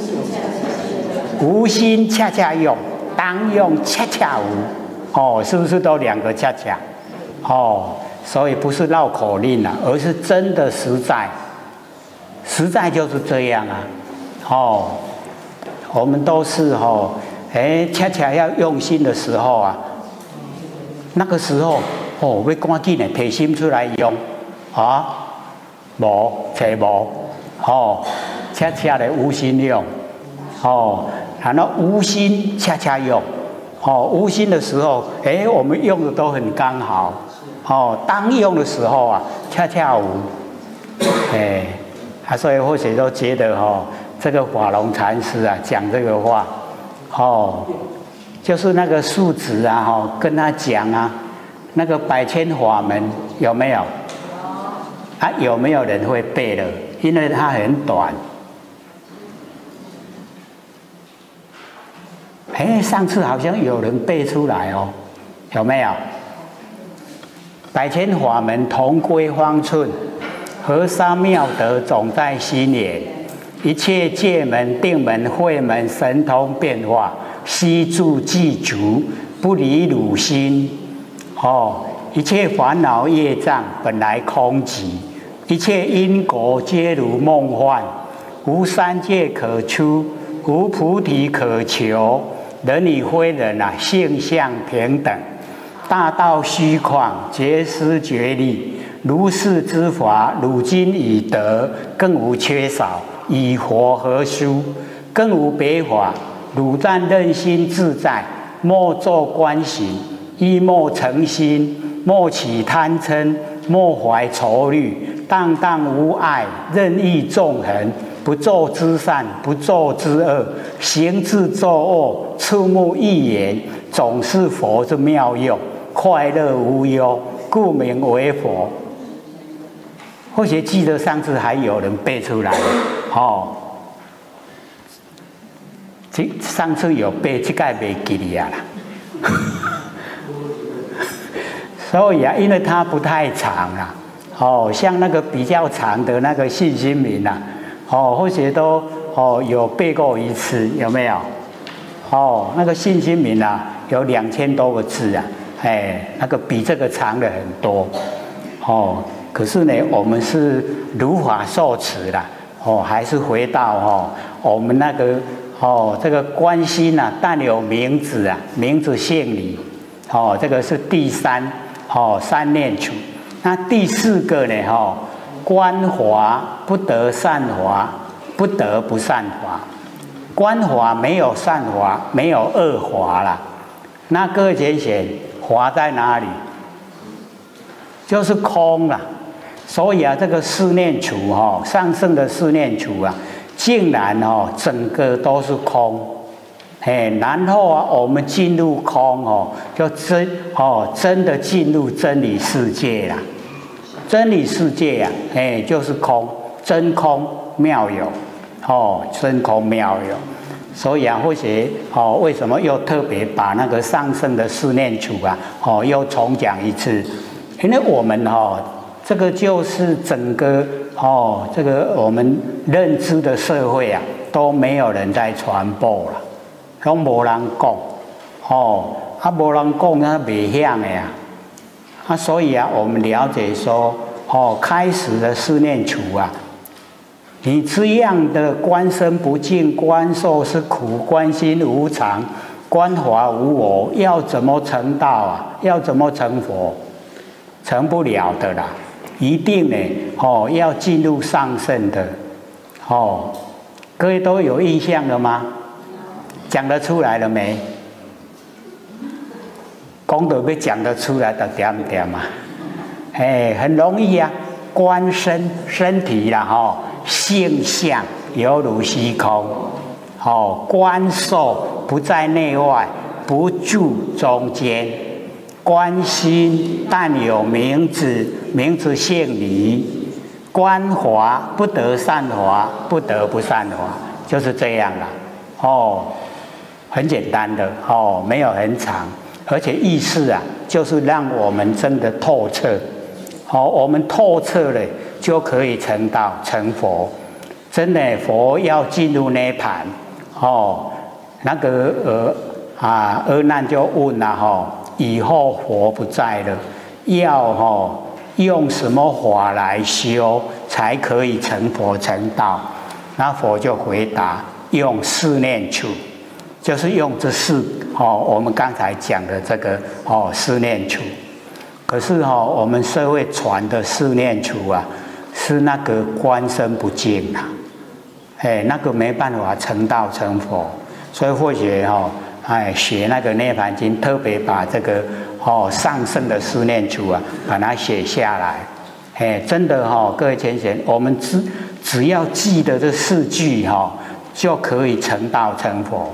无心恰恰用，当用恰恰无，哦，是不是都两个恰恰？哦，所以不是绕口令啊，而是真的实在，实在就是这样啊，哦， 我们都是吼，哎，恰恰要用心的时候啊，那个时候哦，要赶紧的提心出来用啊，无找无，哦，恰恰的无心用，哦，然后无心恰恰用，哦，无心的时候，哎，我们用的都很刚好，哦，当用的时候啊，恰恰无，哎，啊，所以或许都觉得哦。这个法龙禅师啊，讲这个话，哦，就是那个树子啊，哦，跟他讲啊，那个百千法门有没有？啊，有没有人会背的？因为它很短。哎，上次好像有人背出来哦，有没有？百千法门同归方寸，河沙妙德总在心也。一切界门、定门、慧门、神通变化，悉住具足，不离汝心。哦，一切烦恼业障本来空寂，一切因果皆如梦幻，无三界可出，无菩提可求。人与非人啊，性相平等。大道虚旷，绝思绝力。如是之法，汝今已得，更无缺少。以佛何殊？更无别法。汝但任心自在，莫作观行，亦莫成心，莫起贪嗔，莫怀愁虑，荡荡无碍，任意纵横，不作之善，不作之恶，行之作恶，触目一言，总是佛之妙用，快乐无忧，故名为佛。或许记得上次还有人背出来，哦，这上次有背，这个没记哩啊啦。所以啊，因为它不太长啦，哦，像那个比较长的那个信心名啊，哦，或许都哦有背过一次，有没有？哦，那个信心名啊，有两千多个字啊，哎，那个比这个长的很多，哦。可是呢，我们是如法受持啦，哦，还是回到哦，我们那个哦，这个观心啊，但有名字啊，名字姓李，哦，这个是第三哦三念处。那第四个呢，哦，观华不得善华，不得不善华。观华没有善华，没有恶华啦。那各位先生，华在哪里？就是空啦。所以啊，这个四念处哈、哦，上圣的四念处啊，竟然哦，整个都是空，哎，然后啊，我们进入空哦，就真哦，真的进入真理世界啦。真理世界啊，哎，就是空，真空妙有，哦，真空妙有。所以啊，或许哦，为什么又特别把那个上圣的四念处啊，哦，又重讲一次？因为我们哦。这个就是整个哦，这个我们认知的社会啊，都没有人在传播了，都没人讲，哦，啊没人讲，那袂响的呀，啊，所以啊，我们了解说，哦，开始的四念处啊，你这样的观身不净，观受是苦，观心无常，观法无我，要怎么成道啊？要怎么成佛？成不了的啦。一定呢，哦，要进入上圣的，哦，各位都有印象了吗？讲得出来了没？讲到要讲得出来的点点啊，哎，很容易啊，观身身体啦，哦，性相犹如虚空，哦，观受不在内外，不住中间。观心但有名字，名字姓李。观华不得善华，不得不善华，就是这样了。哦，很简单的哦，没有很长，而且意思啊，就是让我们真的透彻。哦，我们透彻了，就可以成道成佛。真的，佛要进入涅槃，哦，那个呃啊，阿难就问了哈、哦。以后佛不在了，要哦用什么法来修才可以成佛成道？那佛就回答： 用四念处，就是用这四哦，我们刚才讲的这个哦四念处。可是哦，我们社会传的四念处啊，是那个观身不净啊，哎，那个没办法成道成佛，所以或许哦，哎，学那个《涅槃经》，特别把这个哦上乘的四念处啊，把它写下来。哎，真的哈、哦，各位贤贤，我们只只要记得这四句哈、哦，就可以成道成佛。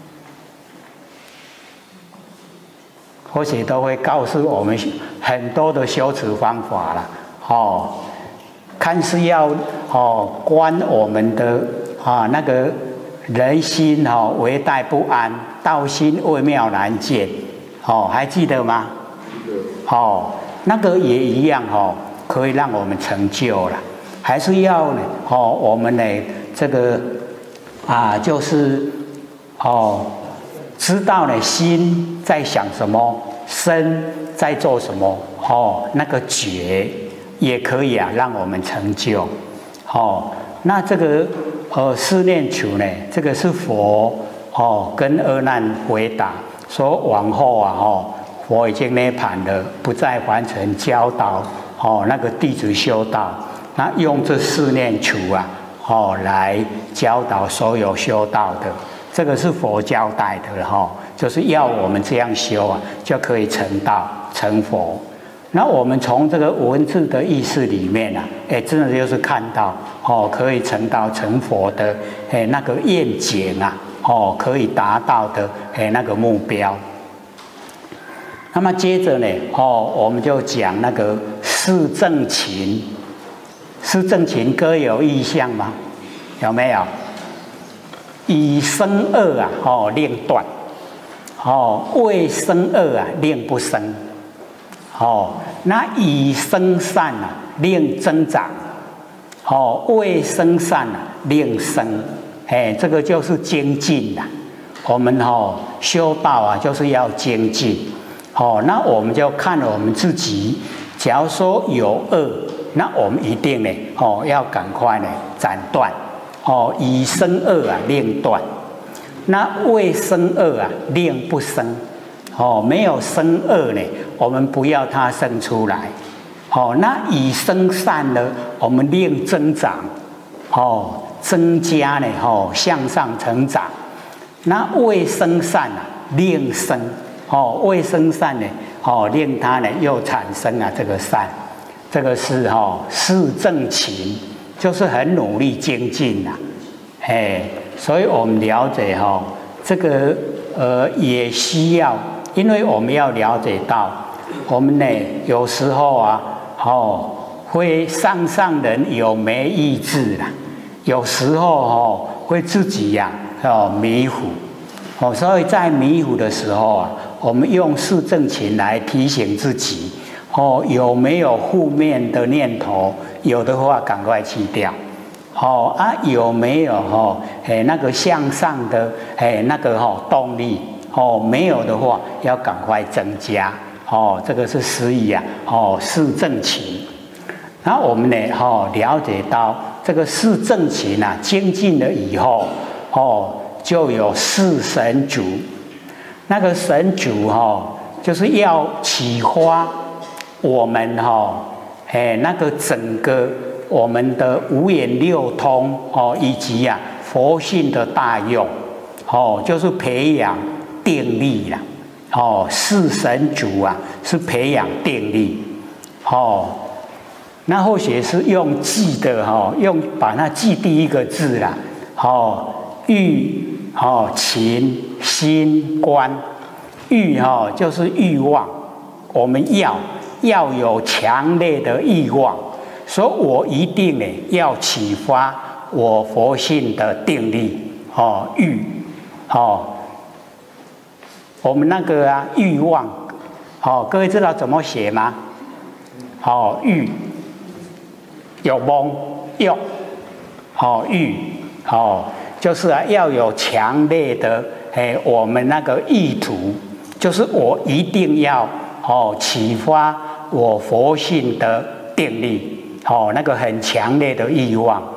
或许都会告诉我们很多的修持方法了。哦，看是要哦观我们的啊那个人心哦为待不安，道心微妙难见。哦，还记得吗？哦，那个也一样哦。可以让我们成就了，还是要呢？哦，我们呢这个啊，就是哦，知道呢心在想什么，身在做什么，哦，那个觉也可以啊，让我们成就。哦，那这个呃四念处呢，这个是佛哦跟阿难回答说，往后啊，哦，佛已经涅槃了，不再凡尘教导。哦，那个弟子修道，那用这四念处啊，哦，来教导所有修道的，这个是佛交代的哈、哦，就是要我们这样修啊，就可以成道成佛。那我们从这个文字的意思里面啊，哎，真的就是看到哦，可以成道成佛的哎那个愿景啊，哦，可以达到的哎那个目标。那么接着呢，哦，我们就讲那个四正勤。四正勤各有异象吗？有没有？以生恶啊，哦，令断；哦，未生恶啊，令不生；哦，那以生善啊，令增长；哦，未生善啊，令生。哎，这个就是精进啦。我们哦修道啊，就是要精进。哦，那我们就看我们自己，假如说有恶，那我们一定呢，哦，要赶快呢斩断，哦，以生恶啊令断，那未生恶啊令不生，哦，没有生恶呢，我们不要它生出来，哦，那以生善呢，我们令增长，哦，增加呢，哦，向上成长，那未生善啊令生。哦，未生善呢，哦，令它呢又产生啊这个善，这个是哦四正勤，就是很努力精进呐、啊，哎，所以我们了解哈、哦，这个呃也需要，因为我们要了解到，我们呢有时候啊，哦会上上人有没意志啦，有时候哦会自己呀、啊、哦迷糊，哦，所以在迷糊的时候啊。我们用四正勤来提醒自己，哦，有没有负面的念头？有的话，赶快去掉。哦啊，有没有哦？哎，那个向上的哎那个哦动力哦，没有的话，要赶快增加。哦，这个是十一啊，哦，四正勤。然后我们呢，哦，了解到这个四正勤啊，精进了以后，哦，就有四神足。那个神足哈、哦，就是要启发我们哈、哦，哎，那个整个我们的五眼六通哦，以及啊佛性的大用哦，就是培养定力啦。哦，四神足啊，是培养定力哦。那或许是用记的哈、哦，用把它记第一个字啦，哦，欲。哦，勤心观，欲哈、哦、就是欲望，我们要要有强烈的欲望，所以我一定呢要启发我佛性的定力哦，欲哦，我们那个啊欲望，哦，各位知道怎么写吗？哦，欲有蒙用，哦欲哦。就是啊，要有强烈的哎，我们那个意图，就是我一定要哦启发我佛性的定力，哦那个很强烈的欲望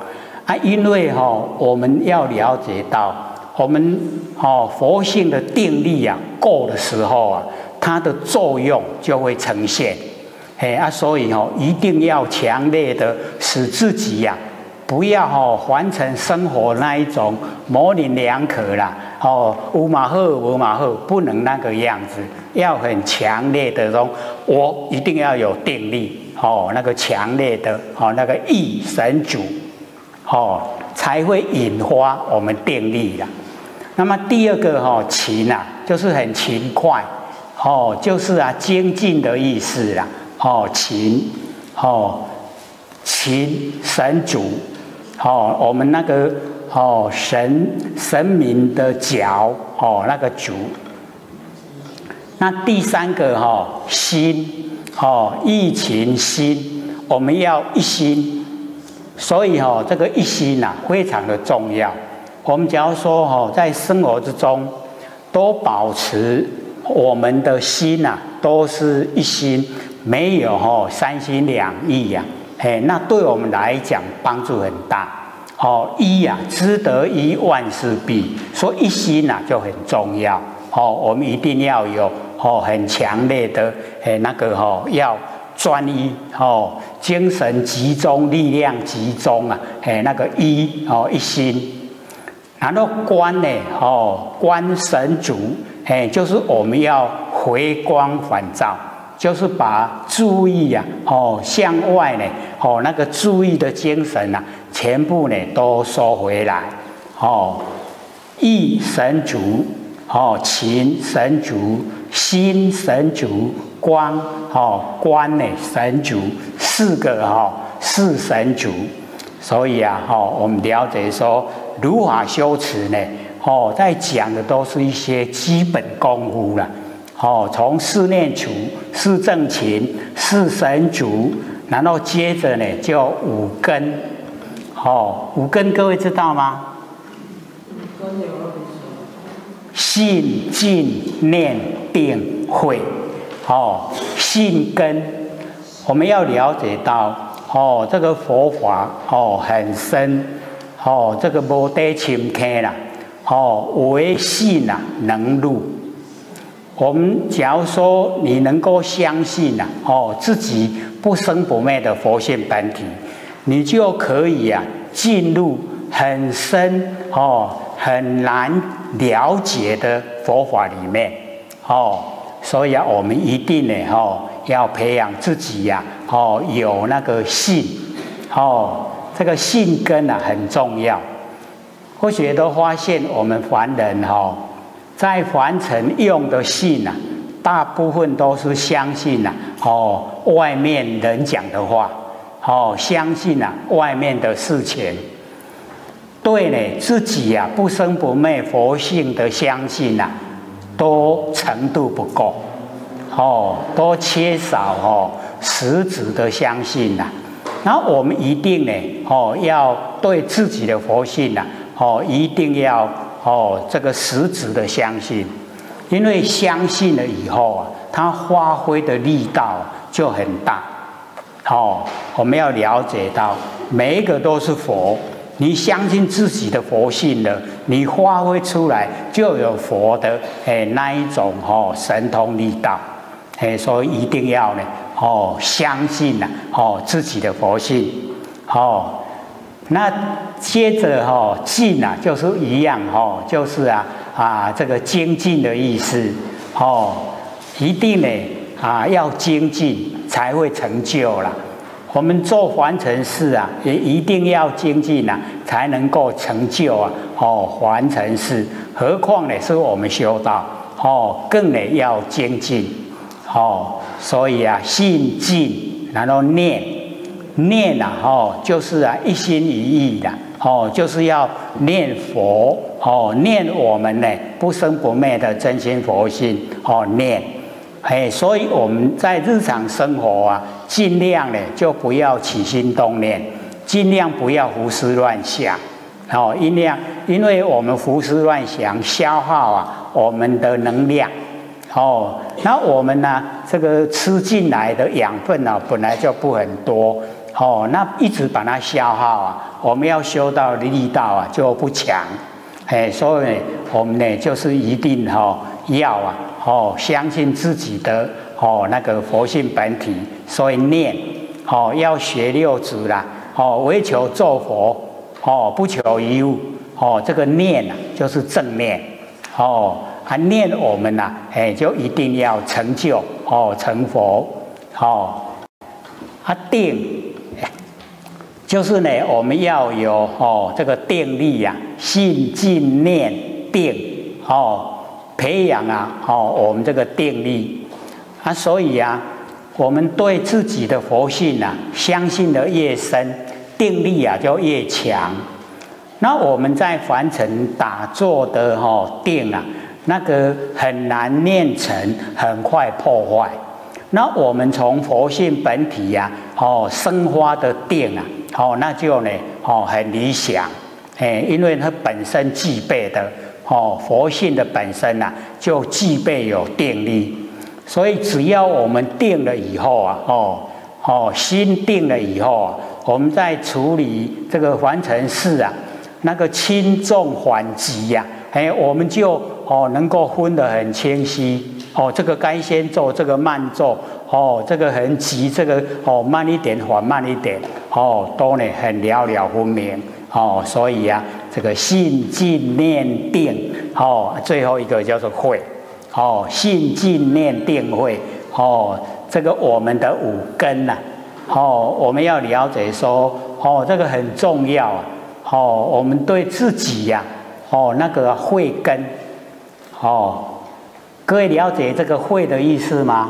啊，因为哈、哦，我们要了解到，我们哦佛性的定力啊够的时候啊，它的作用就会呈现。哎啊，所以哦，一定要强烈的使自己呀、啊。不要哦，完成生活那一种模棱两可啦，哦，有嘛好，无嘛好，不能那个样子，要很强烈的说，我一定要有定力，哦，那个强烈的，哦，那个意神主，哦，才会引发我们定力啦。那么第二个哦，勤啊，就是很勤快，哦，就是啊精进的意思啦，哦，勤，哦，勤神主。哦，我们那个哦神神明的脚哦那个主，那第三个哈、哦、心哦意勤心，我们要一心，所以哦这个一心呐、啊、非常的重要。我们假如说哦在生活之中都保持我们的心呐、啊、都是一心，没有哦三心两意呀、啊。哎，那对我们来讲帮助很大。哦，一呀、啊，知得一万事毕，说一心呐、啊、就很重要。哦，我们一定要有哦很强烈的哎那个哦要专一哦，精神集中，力量集中啊，哎那个一哦一心。然后观呢哦观神足，哎就是我们要回光返照。就是把注意啊，哦，向外呢，哦，那个注意的精神啊，全部呢都收回来，哦，意神足，哦，勤神足，心神足，光，哦，观呢神足，四个哈、哦，四神足。所以啊，哦，我们了解说，如法修持呢，哦，在讲的都是一些基本功夫了。哦，从四念处、四正勤、四神足，然后接着呢就五根。哦，五根各位知道吗？信、静、念、定、慧。哦，信根，我们要了解到，哦，这个佛法哦很深，哦，这个无得深刻啦，哦，唯信啊能入。我们假如说你能够相信啊，哦，自己不生不灭的佛性本体，你就可以啊进入很深哦很难了解的佛法里面哦，所以啊，我们一定呢哦要培养自己呀、啊、哦有那个信哦，这个信根啊很重要。或许都发现我们凡人哦。在凡尘用的信啊，大部分都是相信啊，哦，外面人讲的话，哦，相信啊外面的事情，对呢自己啊不生不灭佛性的相信啊，都程度不够，哦，都缺少哦实质的相信呐、啊。然后我们一定呢，哦，要对自己的佛性呐、啊，哦，一定要。哦，这个实质的相信，因为相信了以后啊，它发挥的力道就很大。哦，我们要了解到，每一个都是佛，你相信自己的佛性了，你发挥出来就有佛的哎那一种哦神通力道。哎，所以一定要呢哦相信呐、啊、哦自己的佛性哦。那接着哈、哦，进啊，就是一样哈、哦，就是啊啊这个精进的意思哦，一定呢啊要精进才会成就啦。我们做凡尘事啊，也一定要精进啊，才能够成就啊哦凡尘事。何况呢是我们修道哦，更呢要精进哦。所以啊，信进，然后念。念啊，哦，就是啊，一心一意的，哦，就是要念佛，哦，念我们呢不生不灭的真心佛性，哦，念，哎，所以我们在日常生活啊，尽量呢就不要起心动念，尽量不要胡思乱想，哦，尽量，因为我们胡思乱想消耗啊我们的能量。哦，那我们呢？这个吃进来的养分呢、啊，本来就不很多， 哦，那一直把它消耗啊，我们要修到力道啊就不强，哎，所以呢，我们呢就是一定哈、哦、要啊，哦，相信自己的哦那个佛性本体，所以念哦要学六祖啦，哦，唯求做佛，哦，不求一物，哦，这个念啊就是正念，哦，啊念我们呐、啊，哎，就一定要成就哦成佛，哦，啊定。就是呢，我们要有哦这个定力呀、啊，信、静、念、定，哦，培养啊，哦我们这个定力啊，所以啊，我们对自己的佛性啊，相信的越深，定力啊就越强。那我们在凡尘打坐的哦定啊，那个很难念成，很快破坏。那我们从佛性本体呀、啊，哦生发的定啊。哦，那就呢，哦，很理想，哎，因为它本身具备的，哦，佛性的本身呐、啊，就具备有定力，所以只要我们定了以后啊，哦，哦，心定了以后啊，我们在处理这个凡尘事啊，那个轻重缓急呀、啊，哎，我们就哦能够分得很清晰，哦，这个该先做，这个慢做。哦，这个很急，这个哦慢一点，缓慢一点，哦都呢很了了分明，哦，所以啊，这个信、静、念、定，哦，最后一个叫做慧，哦，信、静、念、定、慧，哦，这个我们的五根呐、啊，哦，我们要了解说，哦，这个很重要啊，哦，我们对自己呀、啊，哦，那个慧根，哦，各位了解这个慧的意思吗？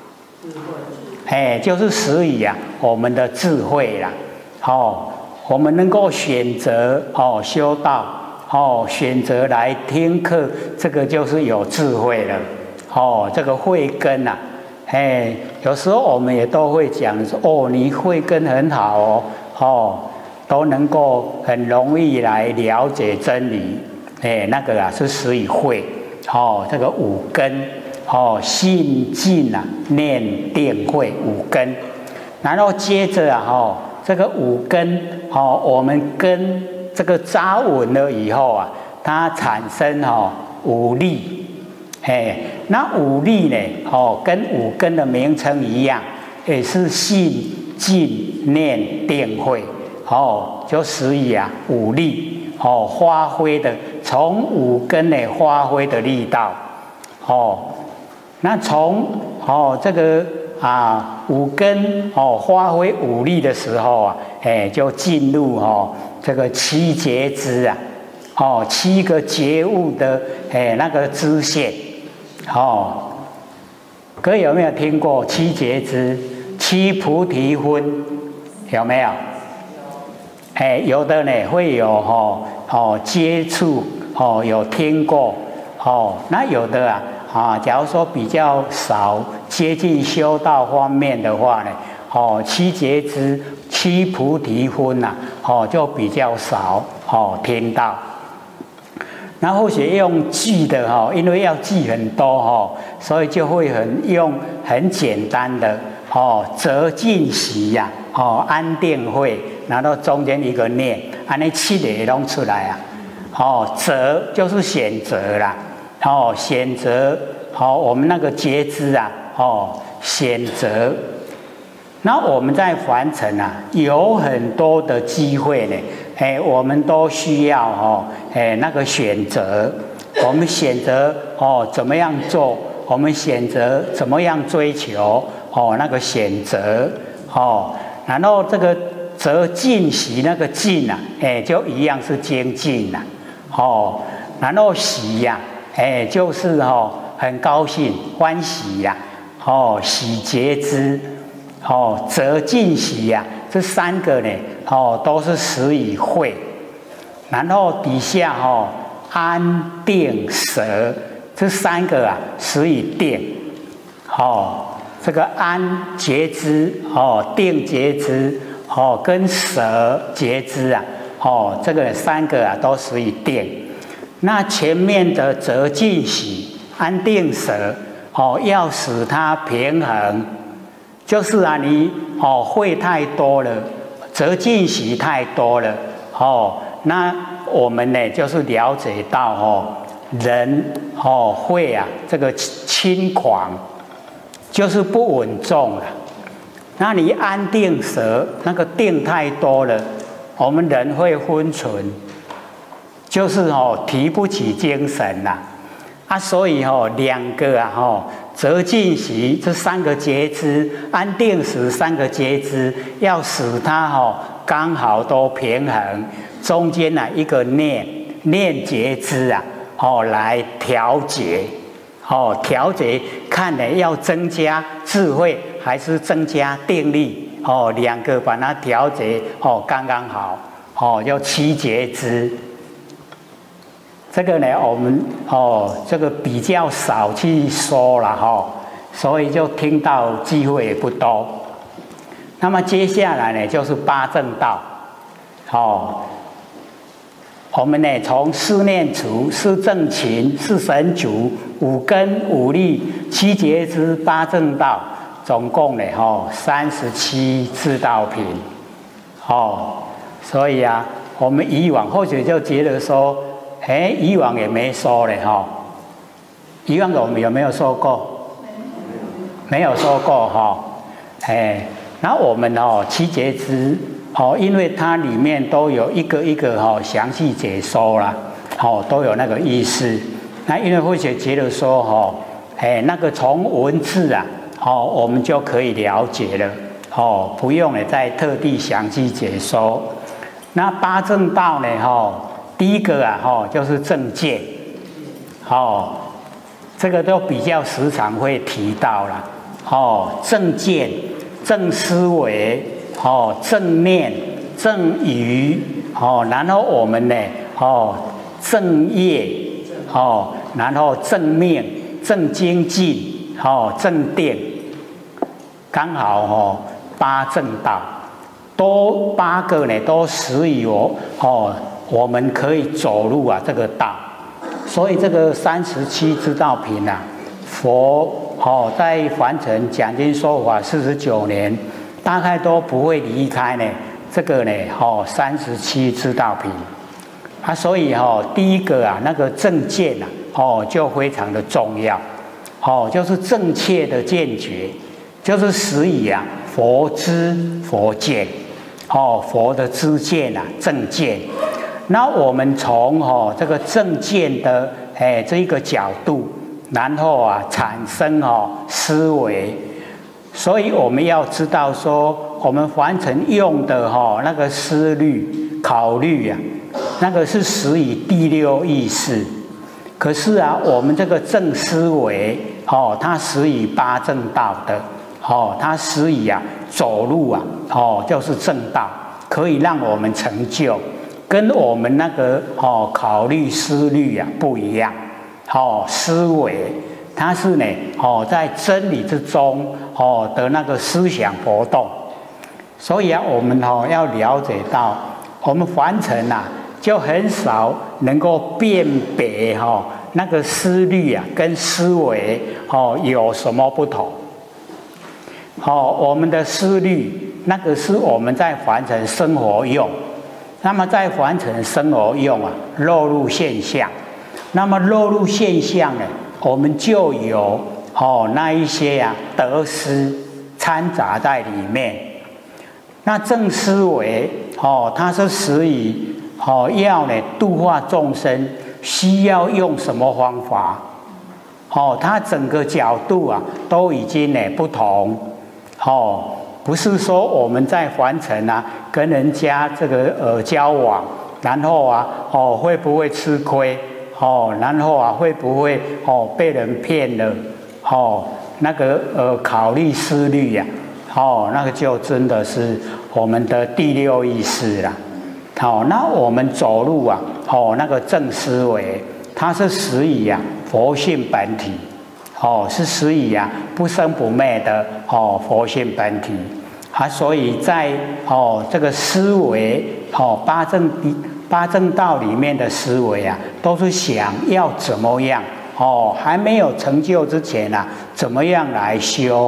哎，就是始于啊，我们的智慧啦，哦，我们能够选择哦修道，哦选择来听课，这个就是有智慧了，哦，这个慧根呐、啊，哎，有时候我们也都会讲说，哦，你慧根很好哦，哦，都能够很容易来了解真理，哎，那个啊是始于慧，哦，这个五根。哦，信、静啊，念、定、慧五根，然后接着啊，哦，这个五根，哦，我们跟这个扎稳了以后啊，它产生哦五力，哎，那五力呢，哦，跟五根的名称一样，也是信、静、念、定、慧，哦，就使以啊五力，哦，发挥的从五根呢发挥的力道，哦。那从哦这个啊五根哦发挥五力的时候啊，哎就进入哦这个七觉支啊，哦七个觉悟的哎那个支线，哦，各位有没有听过七觉支、七菩提分？有没有？哎，有的呢会有哦哦接触哦有听过哦，那有的啊。啊，假如说比较少接近修道方面的话呢，哦，七觉支、七菩提分呐、啊，哦，就比较少哦听到。那或许用记的哈、哦，因为要记很多哈、哦，所以就会很用很简单的哦，择进息呀，哦，安定慧，然后中间一个念，安尼七个弄出来啊，哦，择就是选择啦。哦，选择哦，我们那个觉知啊，哦，选择。那我们在凡尘啊，有很多的机会呢，哎，我们都需要哦，哎，那个选择。我们选择哦，怎么样做？我们选择怎么样追求？哦，那个选择哦，然后这个择进习那个进啊，哎，就一样是精进呐，哦，然后喜呀、啊。哎，就是哦，很高兴、欢喜呀、啊，哦，喜觉之，哦，择进喜呀、啊，这三个呢，哦，都是始于慧。然后底下哦，安、定、舍，这三个啊，始于定。哦，这个安觉知，哦，定觉知，哦，跟舍觉知啊，哦，这个三个啊，都始于定。那前面的择进喜、安定舍，哦，要使它平衡， 就是啊，你哦会太多了，择进习太多了，哦，那我们呢就是了解到哦，人哦会啊这个轻狂，就是不稳重了。那你安定舌，那个定太多了，我们人会昏沉，就是哦提不起精神啦。啊，所以哦两个啊哦择进习这三个觉知，安定时三个觉知，要使它哦刚好都平衡，中间呢、啊、一个念念觉知啊哦来调节。哦，调节看呢要增加智慧还是增加定力？哦，两个把它调节哦，刚刚好。哦，叫七觉知。这个呢，我们哦，这个比较少去说了哈、哦，所以就听到机会也不多。那么接下来呢，就是八正道。哦。我们呢，从四念处、四正勤、四神足、五根、五力、七觉知、八正道，总共呢，吼三十七智道品，哦，所以啊，我们以往或许就觉得说，哎，以往也没说嘞，哈、哦，以往我们有没有说过？没有说过，哈、哦，哎，然后我们哦，七觉知。哦，因为它里面都有一个一个哈、哦、详细解说啦，哦，都有那个意思。那因为慧学觉得说哈、哦，哎，那个从文字啊，哦，我们就可以了解了，哦，不用呢再特地详细解说。那八正道呢，哈、哦，第一个啊，哈、哦，就是正见，哦，这个都比较时常会提到啦，哦，正见、正思维。哦，正念、正语，哦，然后我们呢，哦，正业，哦，然后正命、正精进，哦，正定，刚好哦，八正道，都八个呢，都使予我哦，我们可以走入啊这个道，所以这个三十七之道品啊，佛哦在凡尘讲经说法四十九年。大概都不会离开呢，这个呢，哦，三十七之道品，啊，所以哦，第一个啊，那个正见啊，哦，就非常的重要，哦，就是正确的见觉，就是使以啊佛知佛见，哦，佛的知见啊，正见。那我们从哦这个正见的哎这一个角度，然后啊产生哦思维。所以我们要知道说，我们凡尘用的哈、哦、那个思虑、考虑啊，那个是始于第六意识。可是啊，我们这个正思维哦，它始于八正道的哦，它始于啊走路啊哦，就是正道，可以让我们成就，跟我们那个哦考虑思虑啊不一样哦，思维。它是呢，哦，在真理之中，哦的那个思想活动，所以啊，我们哦要了解到，我们凡尘啊，就很少能够辨别哈、哦、那个思虑啊跟思维哦有什么不同。哦，我们的思虑那个是我们在凡尘生活用，那么在凡尘生活用啊，落入现象，那么落入现象呢？我们就有哦那一些呀、啊、得失掺杂在里面。那正思维哦，它是使以哦要呢度化众生，需要用什么方法？哦，它整个角度啊都已经呢不同哦，不是说我们在凡尘啊跟人家这个呃交往，然后啊哦会不会吃亏？哦，然后啊，会不会哦被人骗了？哦，那个呃考虑思虑呀、啊，哦，那个就真的是我们的第六意识啦。好、哦，那我们走路啊，哦，那个正思维，它是始于啊佛性本体，哦，是始于啊不生不灭的哦佛性本体啊，所以在哦这个思维哦八正八正道里面的思维啊，都是想要怎么样哦，还没有成就之前啊，怎么样来修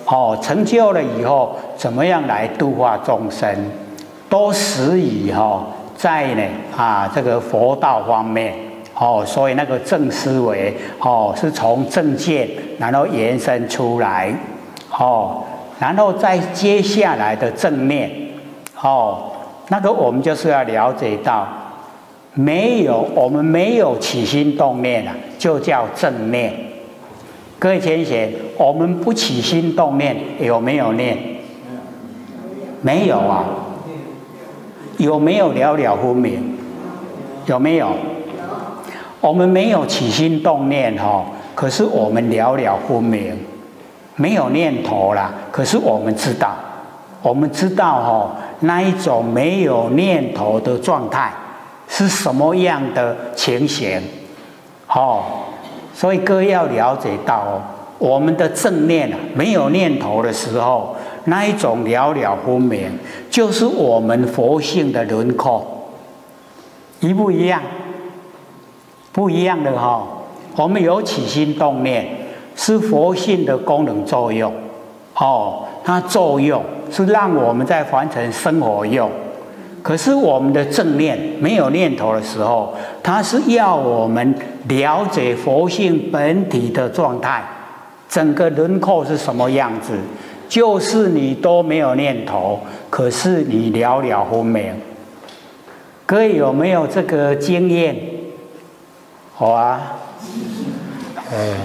哦，成就了以后，怎么样来度化众生，都始于哈在呢啊这个佛道方面哦，所以那个正思维哦是从正见然后延伸出来哦，然后再接下来的正念哦，那个我们就是要了解到，没有我们没有起心动念啊，就叫正念。各位浅显，我们不起心动念，有没有念？没有啊。有没有了了分明？有没有？我们没有起心动念哈、哦，可是我们了了分明，没有念头啦。可是我们知道，我们知道哈、哦，那一种没有念头的状态是什么样的情形？哦。所以各位要了解到哦，我们的正念啊，没有念头的时候，那一种了了分明，就是我们佛性的轮廓，一不一样？不一样的哈、哦。我们有起心动念，是佛性的功能作用，哦，它作用是让我们在凡尘生活用。可是我们的正念没有念头的时候，它是要我们了解佛性本体的状态，整个轮廓是什么样子，就是你都没有念头，可是你了了分明。各位有没有这个经验？好啊，呃。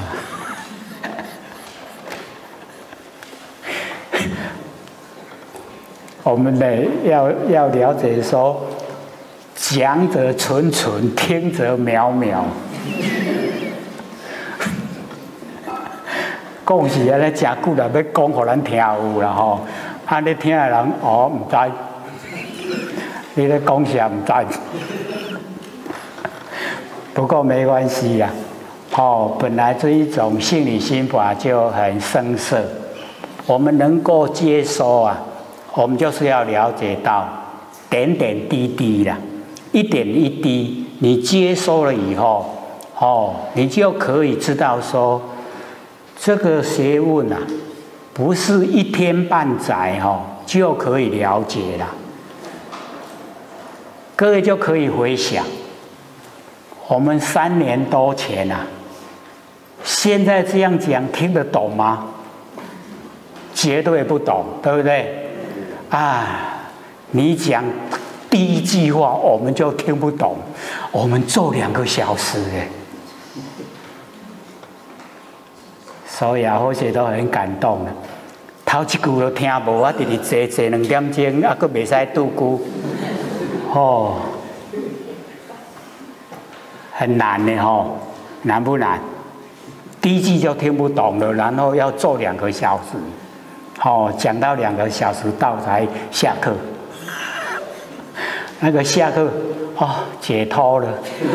我们呢要要了解说，讲者纯纯，听者渺渺。讲是安尼，真久了，要讲互咱听有啦吼。啊，你听的人哦，唔知，你咧讲啥唔知。不过没关系呀，哦，本来这一种心理心法就很生涩，我们能够接收啊。我们就是要了解到点点滴滴啦，一点一滴，你接收了以后，哦，你就可以知道说，这个学问啊，不是一天半载哈、哦、就可以了解了。各位就可以回想，我们三年多前啊，现在这样讲听得懂吗？绝对不懂，对不对？啊，你讲第一句话我们就听不懂，我们做两个小时哎，所以啊，好些都很感动了。头一句都听无，啊，直直坐坐两点钟，啊，佫袂使拄句，哦，很难的吼，难不难？第一句就听不懂了，然后要做两个小时。哦，讲到两个小时到才下课，那个下课哦解脱了。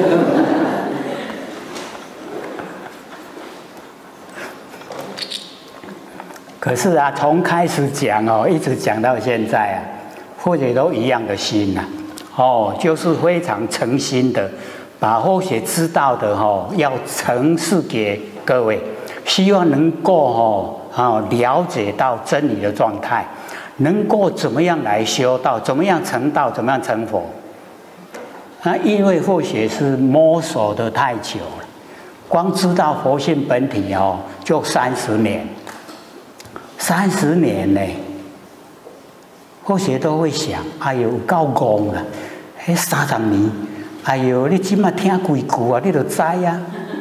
可是啊，从开始讲哦，一直讲到现在啊，或者都一样的心呐、啊，哦，就是非常诚心的，把或许知道的哦，要呈示给各位，希望能够哦。啊，了解到真理的状态，能够怎么样来修道，怎么样成道，怎么样成佛？啊，因为或许是摸索的太久了，光知道佛性本体哦，就三十年，三十年呢，或许都会想，哎呦，有够戆啦，迄三十年，哎呦，你即马听几句啊，你就知啊。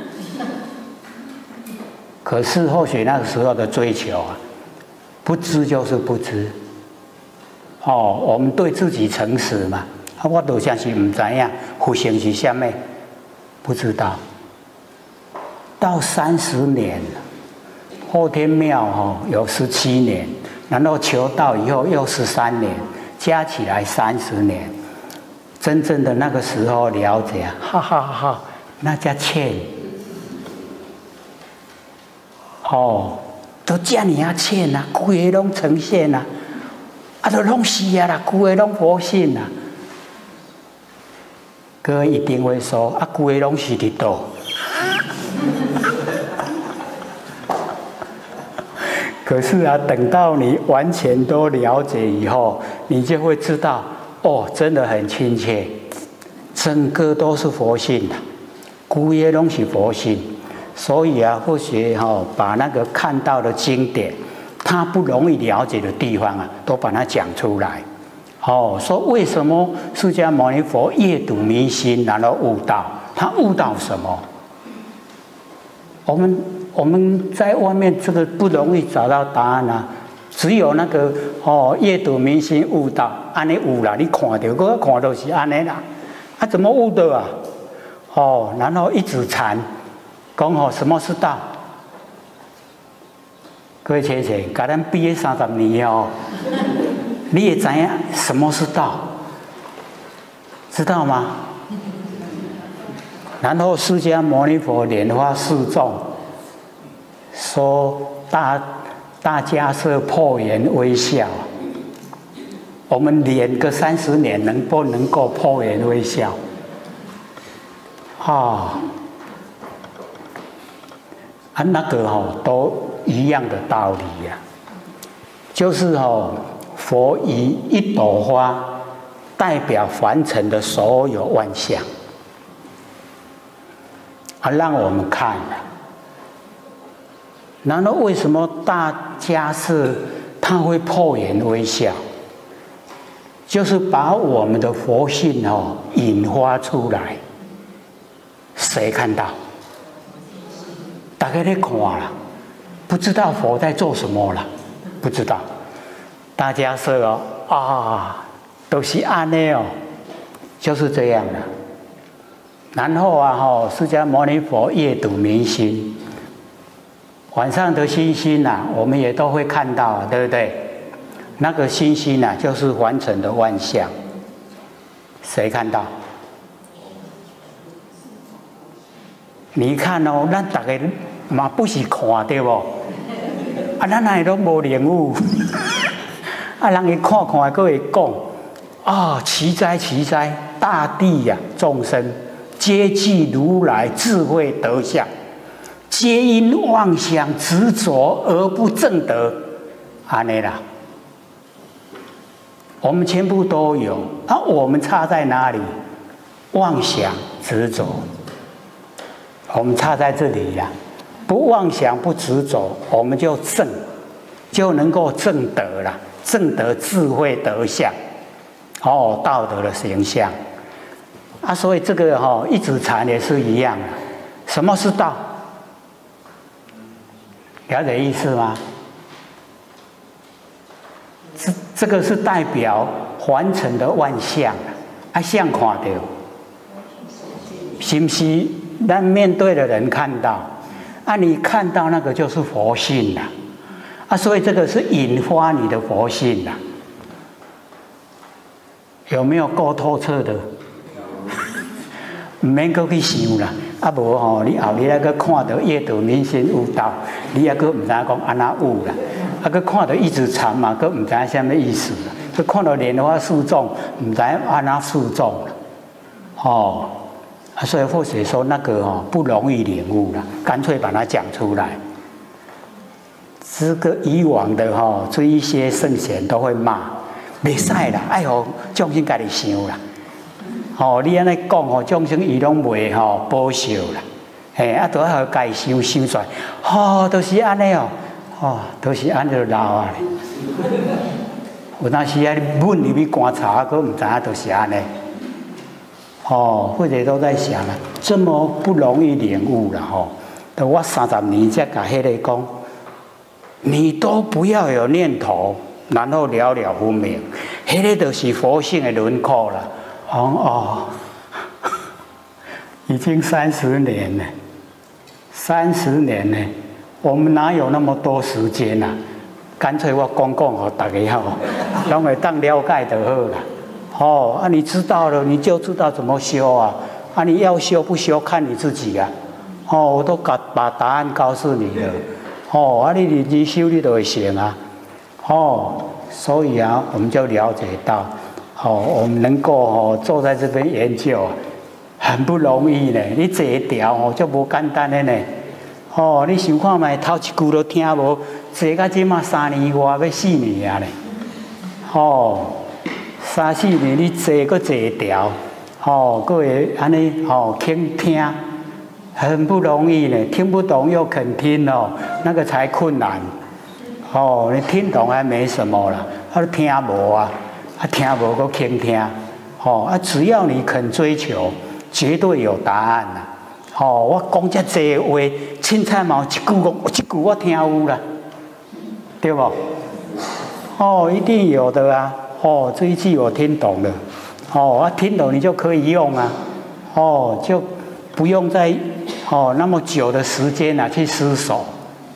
可是或许那个时候的追求啊，不知就是不知。哦，我们对自己诚实嘛，啊，我都像是唔知影，佛性是什么，不知道。到三十年，后天庙哦有十七年，然后求道以后又十三年，加起来三十年。真正的那个时候了解，哈哈哈哈，那叫欠。哦，都这么啊浅啊，规个拢呈现啊，啊都拢是啊啦，规个拢佛性啊。各位一定会说啊，规个拢是伫倒。各可是啊，等到你完全都了解以后，你就会知道，哦，真的很亲切，整个都是佛性的，古也拢是佛性。所以啊，或许哈、哦，把那个看到的经典，他不容易了解的地方啊，都把它讲出来。哦，说为什么释迦牟尼佛夜睹弥心，然后悟道？他悟到什么？我们我们在外面这个不容易找到答案啊，只有那个哦，夜睹弥心悟道，安尼悟啦，你看到，我看到是安尼啦，啊，怎么悟的啊？哦，然后一指禅，讲哦，什么是道？各位切切，甲咱毕业三十年哦，你也知影什么是道？知道吗？然后释迦牟尼佛莲花示众，说大大家是破颜微笑。我们练个三十年，能不能够破颜微笑？哦，啊，那个哦，都一样的道理呀、啊，就是哦，佛以一朵花代表凡尘的所有万象。啊，让我们看了。然后为什么大家是他会破颜微笑？就是把我们的佛性哦引发出来。谁看到？大家在看了，不知道佛在做什么了，不知道。大家说哦啊，都是安呢哦，就是这样的。然后啊，吼，释迦牟尼佛夜睹弥心，晚上的星星呐、啊，我们也都会看到、啊，对不对？那个星星呐、啊，就是凡尘的万象。谁看到？你看哦，咱大家嘛不是看对不？啊，咱哪都无领悟，啊，人一看看，各会讲啊，奇哉奇哉，大地呀、啊，众生。皆具如来智慧德相，皆因妄想执着而不正得，安尼啦。我们全部都有，啊，我们差在哪里？妄想执着，我们差在这里呀。不妄想不执着，我们就正，就能够正得了，正得智慧德相，哦，道德的形象。啊，所以这个哈、哦、一指禅也是一样的。什么是道？了解意思吗？这这个是代表凡尘的万象啊，相看到，是不是？咱面对的人看到，啊，你看到那个就是佛性啦，啊，所以这个是引发你的佛性啦。有没有够透彻的？唔免搁去想啦，啊无吼，你后日来搁看到夜睹弥心悟道，你也搁唔知讲安那悟啦，啊搁看到一直禅嘛，搁唔知什么意思啦，搁看到莲花示众，唔知安那示众啦，哦，啊所以或许说那个哦不容易领悟啦，干脆把它讲出来。这个以往的哈、哦，这一些圣贤都会骂，袂使啦，哎呦，众生家己想啦。哦，你安尼讲哦，众生伊拢袂吼保守啦，嘿，啊，都要家修修出来，哦，都是安尼哦，哦，都是安尼就老啊。有当时啊，你问入去观察，佫唔知影都是安尼。哦，或者都在想啊，这么不容易领悟啦吼。等我三十年才甲迄个讲，你都不要有念头，然后了了分明，迄个就是佛性的轮廓了。哦哦，已经三十年了，三十年了，我们哪有那么多时间啊？干脆我讲讲给大家好，让会当了解就好了。哦，啊，你知道了，你就知道怎么修啊。啊，你要修不修看你自己啊。哦，我都把把答案告诉你了。哦，啊，你你你修你都会行啊。哦，所以啊，我们就了解到。哦，我们能够哦坐在这边研究，很不容易呢。你坐一条哦就无简单的呢。哦，你想看卖头一句都听无， 坐到即马三年外要四年啊咧，吼，三四年你坐搁坐调，吼，搁会安尼吼肯听，很不容易呢，听不懂又肯听哦，那个才困难。哦，你听懂还没什么啦，啊听无啊，啊听无搁肯听，吼啊只要你肯追求，绝对有答案啦。吼，我讲遮济话，凊彩嘛有一句我一句我听有啦，对不？哦，一定有的啊。哦，这一句我听懂了，哦，啊听懂你就可以用啊，哦就不用再哦那么久的时间啊去思索。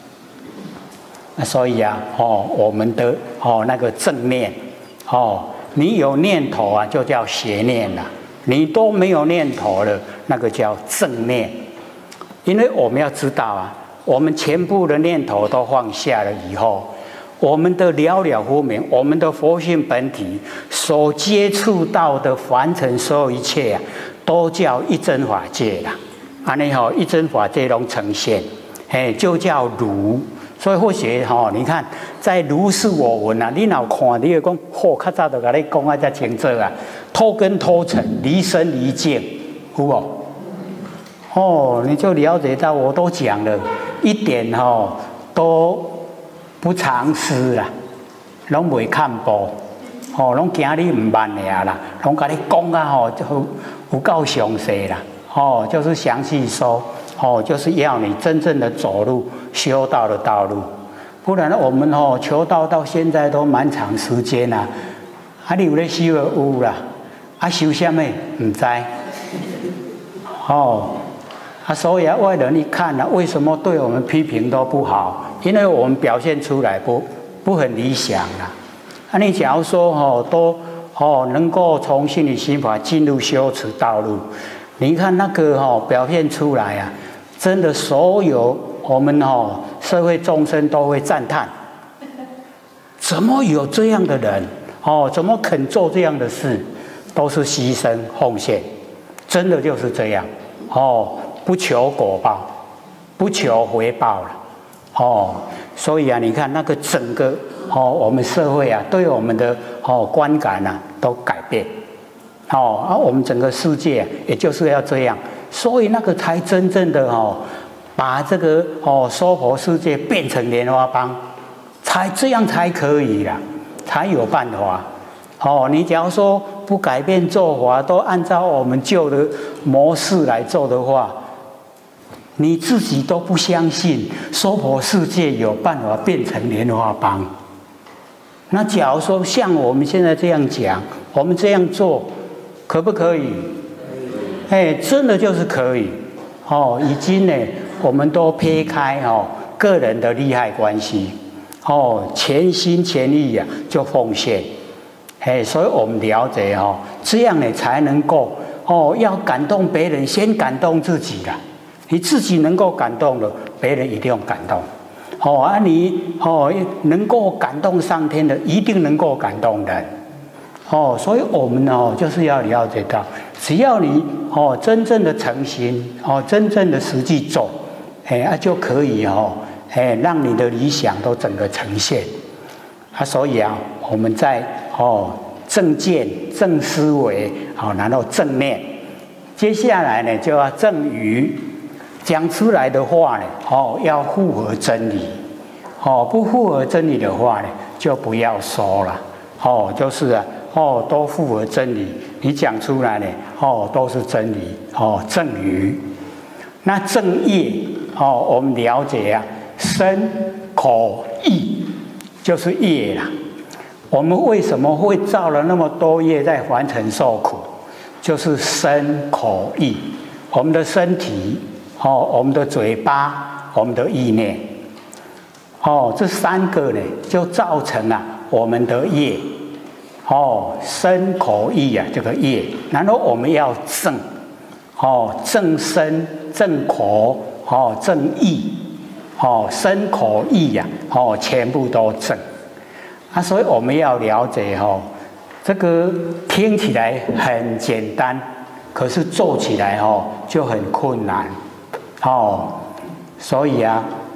所以啊，哦，我们的哦那个正念，哦，你有念头啊，就叫邪念了；你都没有念头了，那个叫正念。因为我们要知道啊，我们全部的念头都放下了以后，我们的了了分明，我们的佛性本体所接触到的凡尘所有一切啊，都叫一真法界啦。安尼吼，一真法界拢呈现，嘿，就叫如。所以或许吼，你看在如是我闻啊，你若看，你会讲，嚯，较早就甲你讲啊，遮清楚啊，脱根脱尘，离身离境，有无？哦，你就了解到，我都讲了一点吼，都不藏私啦，拢袂看薄，吼，拢惊你唔捌尔啦，拢甲你讲啊吼，就有够详细啦，哦，就是详细说。哦，就是要你真正的走入修道的道路，不然我们哦求道到现在都蛮长时间啦、啊，啊你有咧修的有啦，啊修什么唔知，哦，啊所以啊外人一看啊，为什么对我们批评都不好？因为我们表现出来不不很理想啦。啊你假如说哦都哦能够从心理心法进入修持道路，你看那个哦表现出来啊。真的，所有我们哦，社会众生都会赞叹，怎么有这样的人哦？怎么肯做这样的事？都是牺牲奉献，真的就是这样哦，不求果报，不求回报了哦。所以啊，你看那个整个哦，我们社会啊，对我们的哦观感啊都改变哦，而、啊、我们整个世界、啊、也就是要这样。所以那个才真正的哦，把这个哦娑婆世界变成莲花邦，才这样才可以啦，才有办法。哦，你假如说不改变做法，都按照我们旧的模式来做的话，你自己都不相信娑婆世界有办法变成莲花邦。那假如说像我们现在这样讲，我们这样做，可不可以？哎，真的就是可以，哦，已经呢，我们都撇开哦个人的利害关系，哦，全心全意呀、啊、就奉献，哎，所以我们了解哦，这样呢才能够哦，要感动别人，先感动自己啦。你自己能够感动了，别人一定要感动，哦，啊你哦能够感动上天的，一定能够感动人。哦，所以我们哦就是要了解到，只要你哦真正的诚心，哦真正的实际做，哎啊就可以哦，哎让你的理想都整个呈现。啊，所以啊我们在哦正见、正思维，好、哦，然后正念，接下来呢就要正语，讲出来的话呢，哦要符合真理，哦不符合真理的话呢，就不要说了，哦就是啊。哦，都符合真理，你讲出来呢，哦，都是真理，哦，正语。那正业，哦，我们了解啊，身、口、意就是业啦。我们为什么会造了那么多业在凡尘受苦？就是身、口、意，我们的身体，哦，我们的嘴巴，我们的意念，哦，这三个呢，就造成了我们的业。哦，身口意啊，这个业，然后我们要正，哦，正身、正口、哦，正意，哦，身口意呀、啊，哦，全部都正。啊，所以我们要了解哦，这个听起来很简单，可是做起来哦就很困难，哦，所以啊，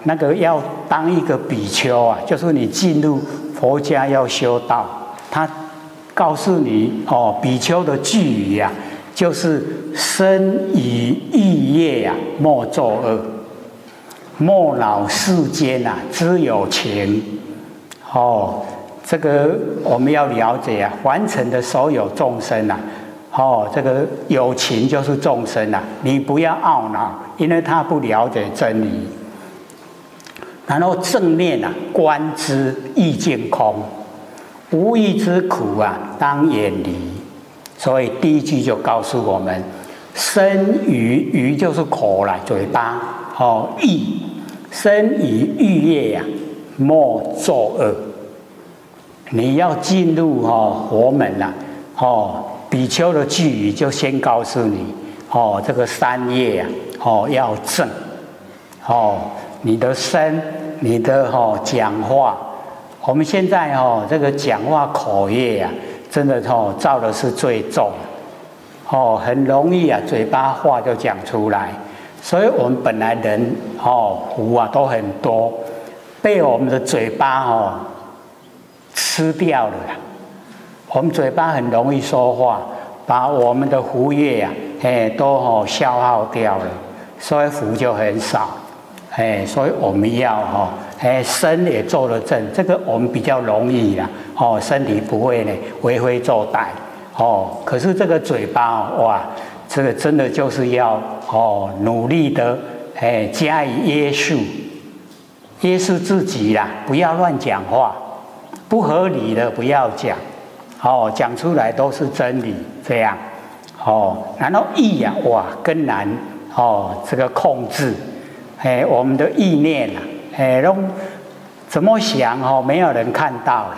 那个要当一个比丘啊，就是你进入佛家要修道，他告诉你哦，比丘的句语啊，就是身语意业啊，莫作恶，莫恼世间啊，知有情。哦，这个我们要了解啊，凡尘的所有众生啊。哦，这个有情就是众生啊，你不要懊恼，因为他不了解真理。然后正念啊，观之意境空，无益之苦啊，当远离。所以第一句就告诉我们：身语语就是口啦，嘴巴哦，意身语意业呀，莫作恶。你要进入哦佛门啦，哦。比丘的句语就先告诉你，哦，这个三业啊，哦要正，哦，你的身，你的哦讲话，我们现在哦这个讲话口业啊，真的哦造的是最重，哦很容易啊，嘴巴话就讲出来，所以我们本来人哦福啊都很多，被我们的嘴巴哦吃掉了啦。我们嘴巴很容易说话，把我们的福业啊，哎，都哦消耗掉了，所以福就很少，哎，所以我们要哈，哎，身也做了正，这个我们比较容易啦，哦，身体不会呢为非作歹，哦，可是这个嘴巴哇，这个真的就是要哦努力的，哎，加以约束，约束自己啦，不要乱讲话，不合理的不要讲。哦，讲出来都是真理，这样，哦，然后意呀、啊，哇，更难哦，这个控制，哎，我们的意念啊，哎，都怎么想哦，没有人看到了，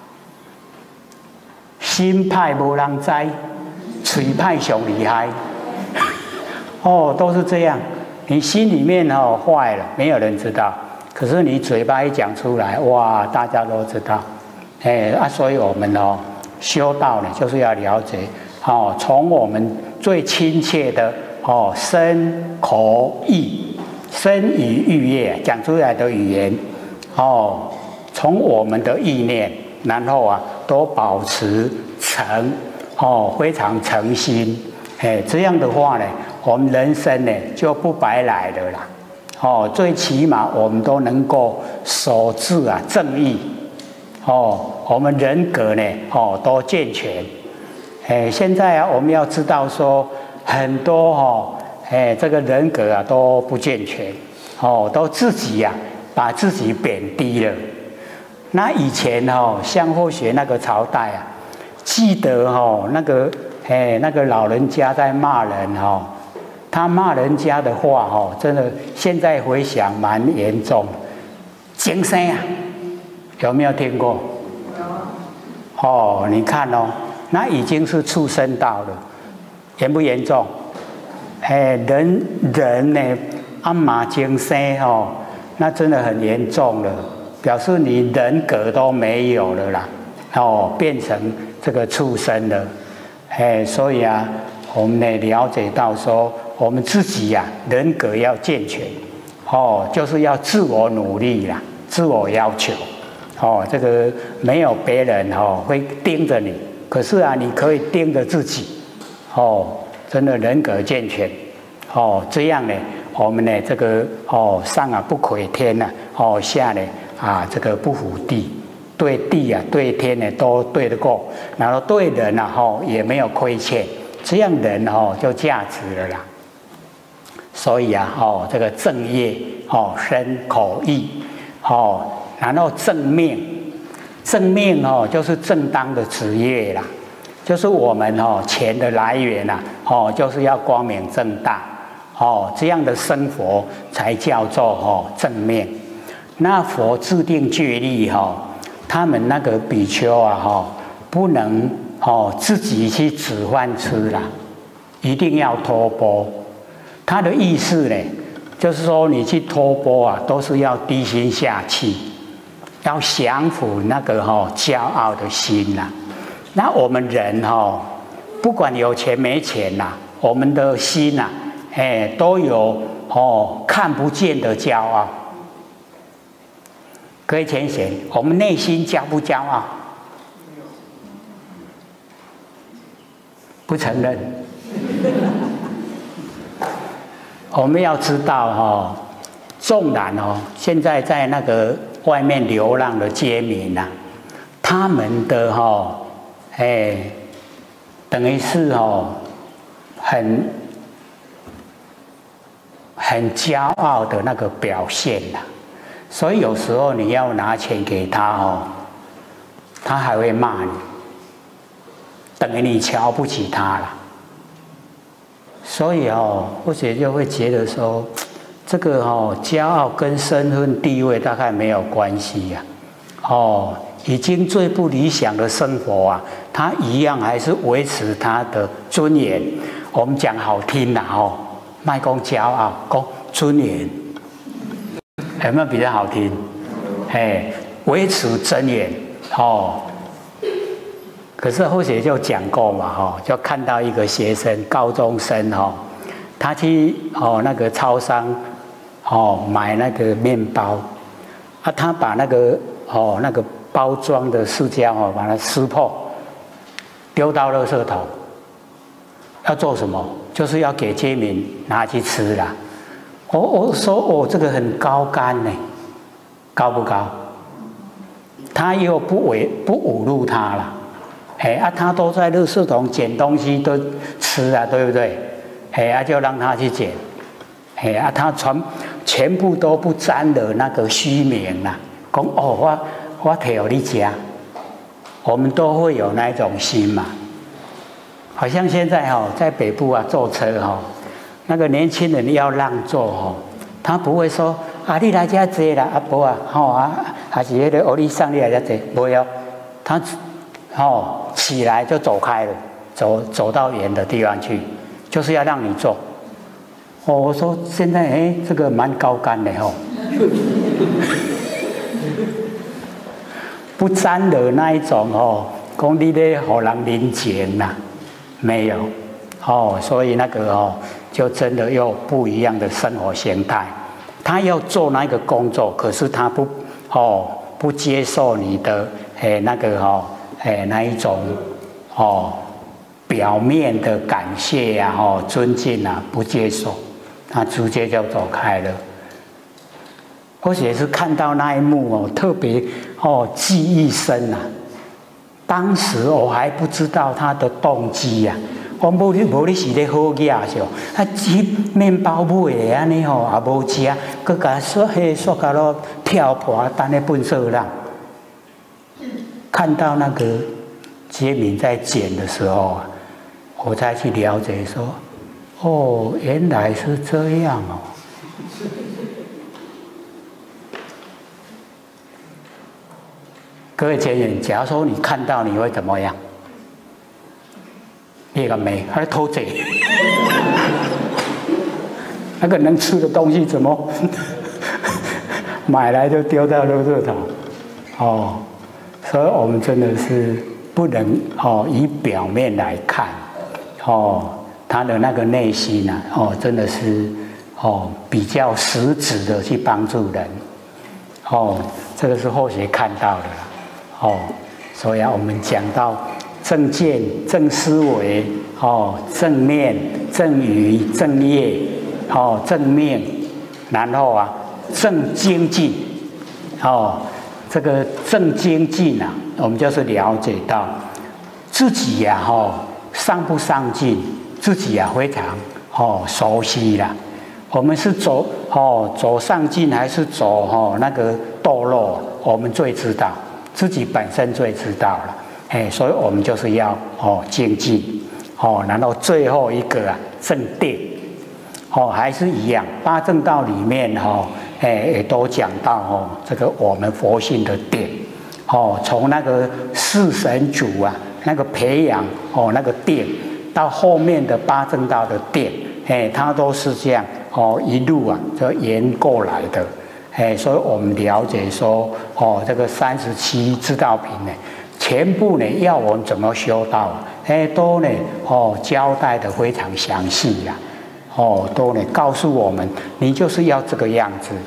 心派无人知，嘴派上厉害，哦，都是这样，你心里面哦坏了，没有人知道，可是你嘴巴一讲出来，哇，大家都知道，哎啊，所以我们哦。修道呢，就是要了解，哦，从我们最亲切的哦身口意，身语意业讲出来的语言，哦，从我们的意念，然后啊，都保持诚，哦，非常诚心，哎，这样的话呢，我们人生呢就不白来了啦，哦，最起码我们都能够守住啊正义。哦，我们人格呢，哦，都健全。哎，现在啊，我们要知道说，很多哦，哎，这个人格啊都不健全，哦，都自己呀、啊、把自己贬低了。那以前哦，相或学那个朝代啊，记得哦，那个哎那个老人家在骂人哦，他骂人家的话哦，真的现在回想蛮严重，精神啊。有没有听过？有。哦，你看哦，那已经是畜生道了，严不严重？哎，人人呢，阿妈精生哦，那真的很严重了，表示你人格都没有了啦，哦，变成这个畜生了。哎，所以啊，我们呢了解到说，我们自己呀、啊，人格要健全，哦，就是要自我努力啦，自我要求。哦，这个没有别人哦会盯着你，可是啊，你可以盯着自己，哦，真的人格健全，哦，这样呢，我们呢这个哦上啊不亏天呐、啊，哦下呢啊这个不服地，对地啊对天呢都对得过，然后对人啊哦也没有亏欠，这样人哦就价值了啦。所以啊哦这个正业哦身口意哦。然后正命，正命哦，就是正当的职业啦，就是我们哦钱的来源啦，哦，就是要光明正大，哦，这样的生活才叫做哦正命。那佛制定戒律哈，他们那个比丘啊哈，不能哦自己去煮饭吃啦，一定要托钵。他的意思呢，就是说你去托钵啊，都是要低心下气。要降服那个哈、哦、骄傲的心呐、啊，那我们人哈、哦，不管有钱没钱呐、啊，我们的心呐、啊，哎，都有哦看不见的骄傲， 各位浅显，我们内心骄不骄傲？不承认。我们要知道哦，纵然哦，现在在那个外面流浪的街民啊，他们的哦，哎，等于是哦，很很骄傲的那个表现呐、啊。所以有时候你要拿钱给他哦，他还会骂你，等于你瞧不起他了。所以哦，或许就会觉得说，这个哦，骄傲跟身份地位大概没有关系呀、啊。哦，已经最不理想的生活啊，他一样还是维持他的尊严。我们讲好听啦哦，卖讲骄傲，讲尊严，有没有比较好听？哎，维持尊严哦。可是后学就讲过嘛，哈，就看到一个学生，高中生哈，他去哦那个超商哦买那个面包，啊，他把那个哦那个包装的塑胶哦把它撕破，丢到垃圾桶，要做什么？就是要给街民拿去吃啦。我我说哦，这个很高竿呢，高不高？他又不违不侮辱他了。哎啊，他都在垃圾桶捡东西都吃啊，对不对？哎啊，就让他去捡。哎啊，他全全部都不沾了那个虚名啦。讲哦，我我替你吃，我们都会有那一种心嘛。好像现在哈、哦，在北部啊坐车哈、哦，那个年轻人要让座哦，他不会说啊，你来这坐啦，阿伯啊，吼、哦、啊，还是那个欧丽上你来这坐，不会哦，他。哦，起来就走开了，走走到远的地方去，就是要让你坐。哦，我说现在哎，这个蛮高竿的哦，不沾的那一种哦，讲你咧互人人情呐，没有哦，所以那个哦，就真的又不一样的生活形态。他要做那个工作，可是他不哦不接受你的哎那个哦。哎，那一种哦，表面的感谢呀、啊，哦，尊敬啊，不接受，他直接就走开了。或许是看到那一幕哦，特别哦记忆深啊。当时我还不知道他的动机呀、啊，我无你无你是咧好嘢是哦，啊，只面包买的安尼吼，也无吃，佮甲说迄塑胶咯跳破，等咧粪扫人。看到那个街民在捡的时候啊，我才去了解说，哦，原来是这样哦。各位前人，假如说你看到，你会怎么样？你个没，还偷贼，那个能吃的东西怎么买来就丢到垃圾桶？哦。所以我们真的是不能哦以表面来看，哦他的那个内心啊，哦真的是哦比较实质的去帮助人，哦这个是后学看到的啦，哦所以啊我们讲到正见、正思维、哦正念、正语、正业、哦正命，然后啊正精进，哦。这个正精进啊，我们就是了解到自己呀、啊，吼上不上进，自己呀、啊、非常哦熟悉啦。我们是走哦走上进还是走哦那个堕落，我们最知道，自己本身最知道了。哎，所以我们就是要哦精进，哦，然后最后一个啊正定，哦还是一样，八正道里面哈、哦。哎，也都讲到哦，这个我们佛性的定，哦，从那个四神主啊，那个培养哦，那个定，到后面的八正道的定，哎，它都是这样哦，一路啊，就沿过来的，哎，所以我们了解说，哦，这个三十七支道品呢，全部呢要我们怎么修道，哎，都呢哦交代的非常详细呀、啊。哦，都呢告诉我们，你就是要这个样子，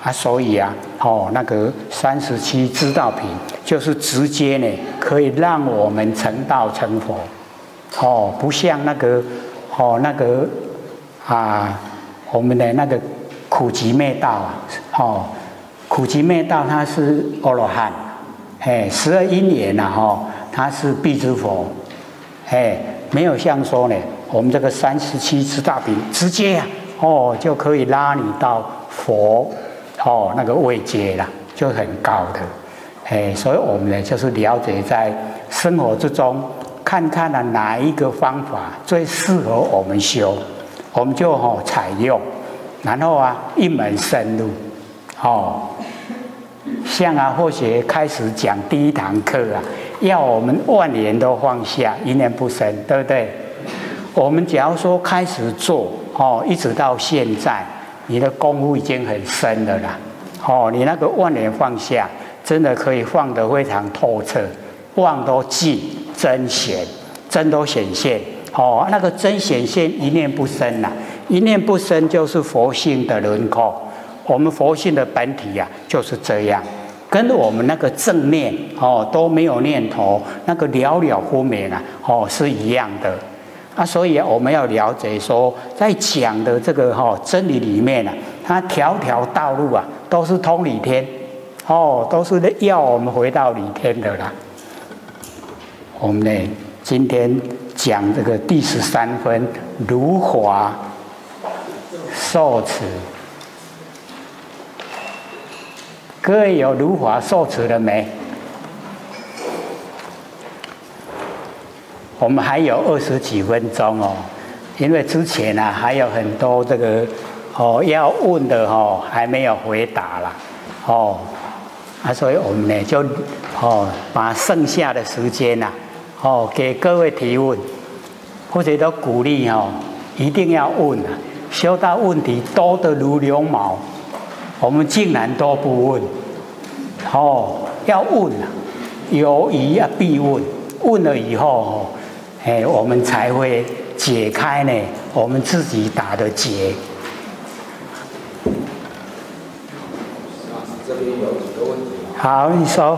啊，所以啊，哦，那个三十七支道品就是直接呢，可以让我们成道成佛，哦，不像那个，哦，那个啊，我们的那个苦集灭道啊，哦，苦集灭道它是阿罗汉，哎，十二因缘呐，哈，它是辟支佛，哎，没有像说呢，我们这个三十七支道品直接啊，哦，就可以拉你到佛。哦，那个位阶啦，就很高的，哎，所以我们呢就是了解在生活之中，看看啊哪一个方法最适合我们修，我们就哦采用，然后啊一门深入，哦，像啊或许开始讲第一堂课啊，要我们万年都放下，一念不生，对不对？我们假如说开始做，哦，一直到现在。你的功夫已经很深了啦，哦，你那个万年放下，真的可以放得非常透彻，妄都尽，真显，真都显现，哦，那个真显现一念不生呐、啊，一念不生就是佛性的轮廓，我们佛性的本体呀、啊、就是这样，跟我们那个正念哦都没有念头，那个了了分明啊，哦是一样的。啊，所以我们要了解说，在讲的这个哈、哦、真理里面啊，它条条道路啊都是通理天，哦，都是要我们回到理天的啦。我们呢今天讲这个第十三分如法受持，各位有如法受持了没？我们还有二十几分钟哦，因为之前啊还有很多这个哦要问的哦还没有回答啦，哦啊，所以我们呢就哦把剩下的时间呐、啊、哦给各位提问，或者都鼓励哦一定要问啊，修道问题多得如牛毛，我们竟然都不问，哦要问啊，有疑啊必问，问了以后哦。哎，我们才会解开呢，我们自己打的结。 这边有几个问题。 好，你说。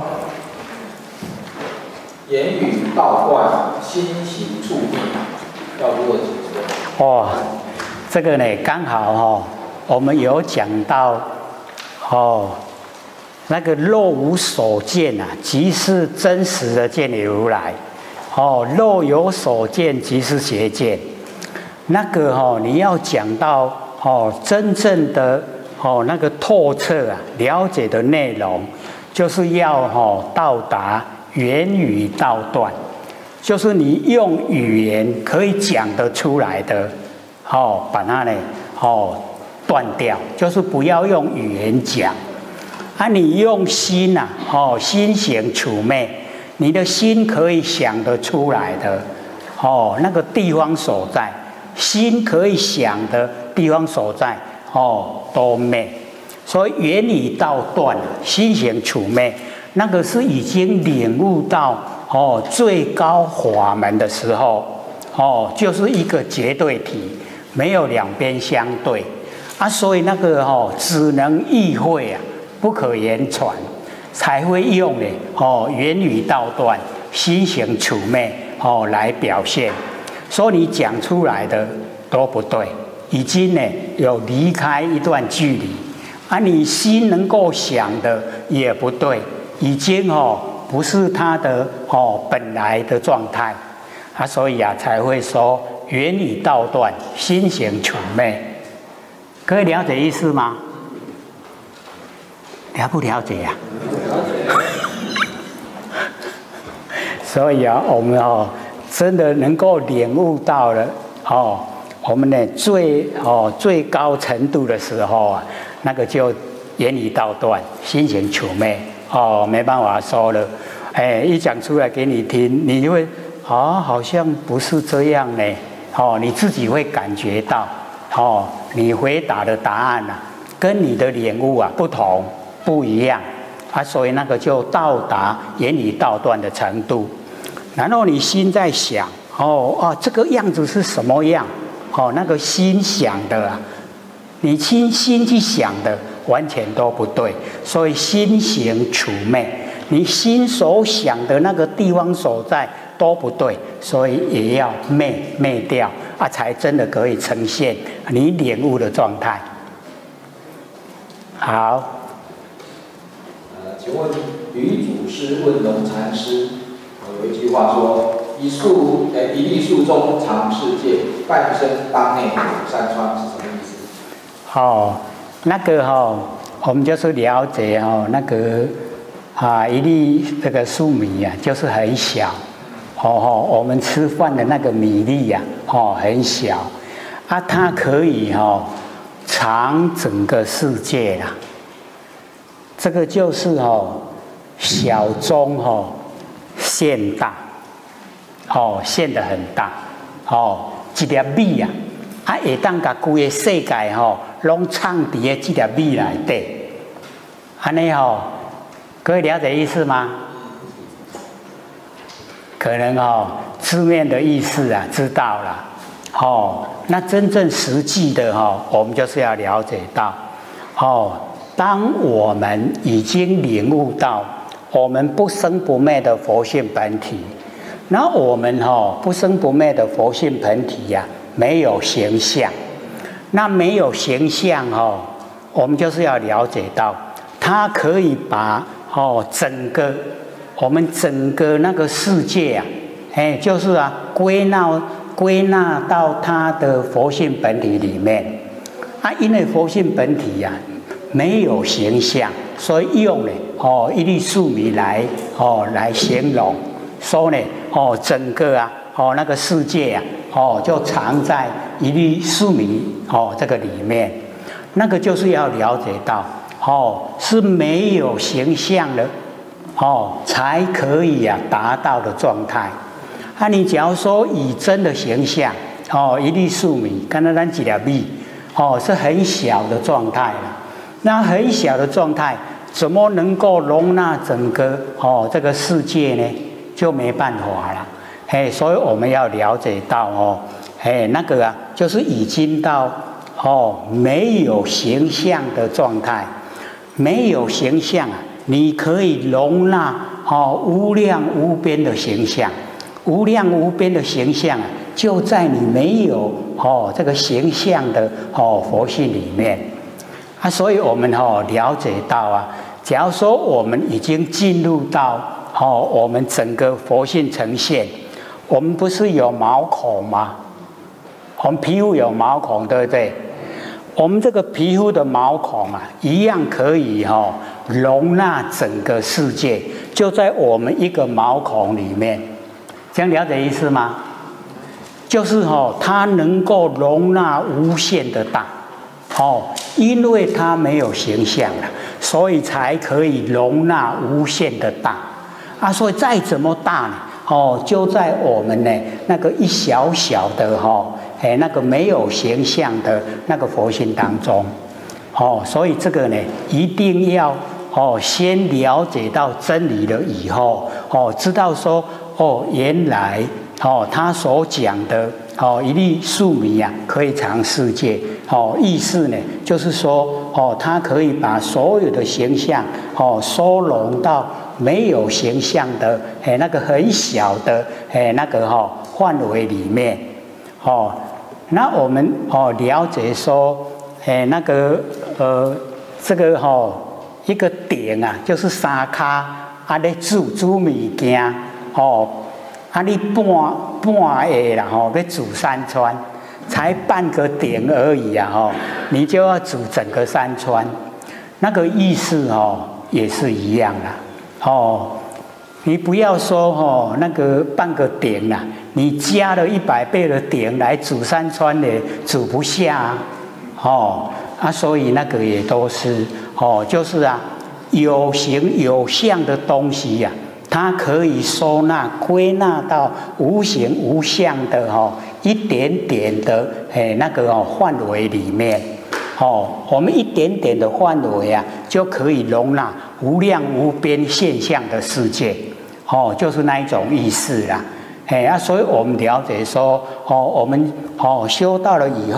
言语道观，心行处地，要如何解说？ 哦，这个呢，刚好哦，我们有讲到哦，那个若无所见啊，即是真实的见理如来。哦，若有所见，即是邪见。那个哦，你要讲到哦，真正的哦那个透彻啊，了解的内容，就是要哦到达言语道断，就是你用语言可以讲得出来的，哦，把它呢哦断掉，就是不要用语言讲，啊，你用心呐、啊，哦，心行处昧。你的心可以想得出来的，哦，那个地方所在，心可以想的地方所在，哦，都昧。所以言语道断，心行处昧，那个是已经领悟到哦最高法门的时候，哦，就是一个绝对体，没有两边相对啊，所以那个哦只能意会啊，不可言传。才会用呢哦言语道断，心行处昧哦来表现，所以你讲出来的都不对，已经呢有离开一段距离，啊，你心能够想的也不对，已经哦不是他的哦本来的状态，啊，所以啊才会说言语道断，心行处昧，可以了解意思吗？了不了解呀、啊？所以啊，我们哦，真的能够领悟到了哦，我们呢最哦最高程度的时候啊，那个就言语道断，心行处昧哦，没办法说了，哎，一讲出来给你听，你就会啊、哦，好像不是这样呢，哦，你自己会感觉到哦，你回答的答案啊，跟你的领悟啊不同。不一样啊，所以那个就到达言语道断的程度。然后你心在想，哦哦，这个样子是什么样？哦，那个心想的啊，你心心去想的完全都不对。所以心行处灭，你心所想的那个地方所在都不对，所以也要灭灭掉啊，才真的可以呈现你领悟的状态。好。 呃，请问吕祖师问龙禅师，有一句话说：“一树，呃，一粒树中藏世界，半生当内有山川”，是什么意思？ 哦，那个哦，我们就是了解哦，那个啊，一粒这个粟米呀、啊，就是很小。哦哦，我们吃饭的那个米粒呀、啊，哦，很小啊，它可以哦藏整个世界啦。这个就是哦，小中哦现大，哦现得很大，哦一粒米啊，啊会当把规个世界吼拢藏伫个这粒米内底，安尼吼，各位了解意思吗？可能哦字面的意思啊知道了，哦那真正实际的哦，我们就是要了解到，哦。当我们已经领悟到我们不生不灭的佛性本体，那我们哈不生不灭的佛性本体呀、啊，没有形象，那没有形象哈，我们就是要了解到，它可以把哦整个我们整个那个世界啊，哎就是啊归纳归纳到它的佛性本体里面啊，因为佛性本体呀、啊。没有形象，所以用呢哦一粒粟米来哦来形容，说呢哦整个啊哦那个世界啊哦就藏在一粒粟米哦这个里面，那个就是要了解到哦是没有形象的哦才可以啊达到的状态。啊，你假如说以真的形象哦一粒粟米，刚才咱几粒米哦是很小的状态了。那很小的状态，怎么能够容纳整个哦这个世界呢？就没办法了。嘿，所以我们要了解到哦，嘿那个啊，就是已经到哦没有形象的状态，没有形象啊，你可以容纳哦无量无边的形象，无量无边的形象啊，就在你没有哦这个形象的哦佛性里面。啊，所以我们哦了解到啊，假如说我们已经进入到哦我们整个佛性呈现，我们不是有毛孔吗？我们皮肤有毛孔，对不对？我们这个皮肤的毛孔啊，一样可以哦容纳整个世界，就在我们一个毛孔里面。这样了解意思吗？就是哦，它能够容纳无限的大。哦，因为它没有形象了，所以才可以容纳无限的大啊！所以再怎么大呢？哦，就在我们呢那个一小小的哈、哦，哎，那个没有形象的那个佛性当中，哦，所以这个呢，一定要哦先了解到真理了以后，哦，知道说哦，原来哦他所讲的。哦，一粒粟米呀、啊，可以藏世界。哦，意思呢，就是说，哦，它可以把所有的形象，哦，收拢到没有形象的，哎，那个很小的，哎，那个哈、哦、范围里面。哦，那我们哦了解说，哎，那个呃，这个哈、哦、一个点啊，就是三卡啊，咧煮煮物件，哦。啊，你半半夜啦吼，要煮山川，才半个点而已啊吼，你就要煮整个山川，那个意思哦也是一样啦，哦，你不要说哦那个半个点啦，你加了一百倍的点来煮山川的，煮不下啊，哦啊，所以那个也都是哦，就是啊有形有相的东西呀、啊。它可以收纳、归纳到无形无相的哦一点点的诶那个哦范围里面，哦，我们一点点的范围啊，就可以容纳无量无边现象的世界，哦，就是那一种意思啦，哎啊，所以我们了解说，哦，我们哦修到了以后，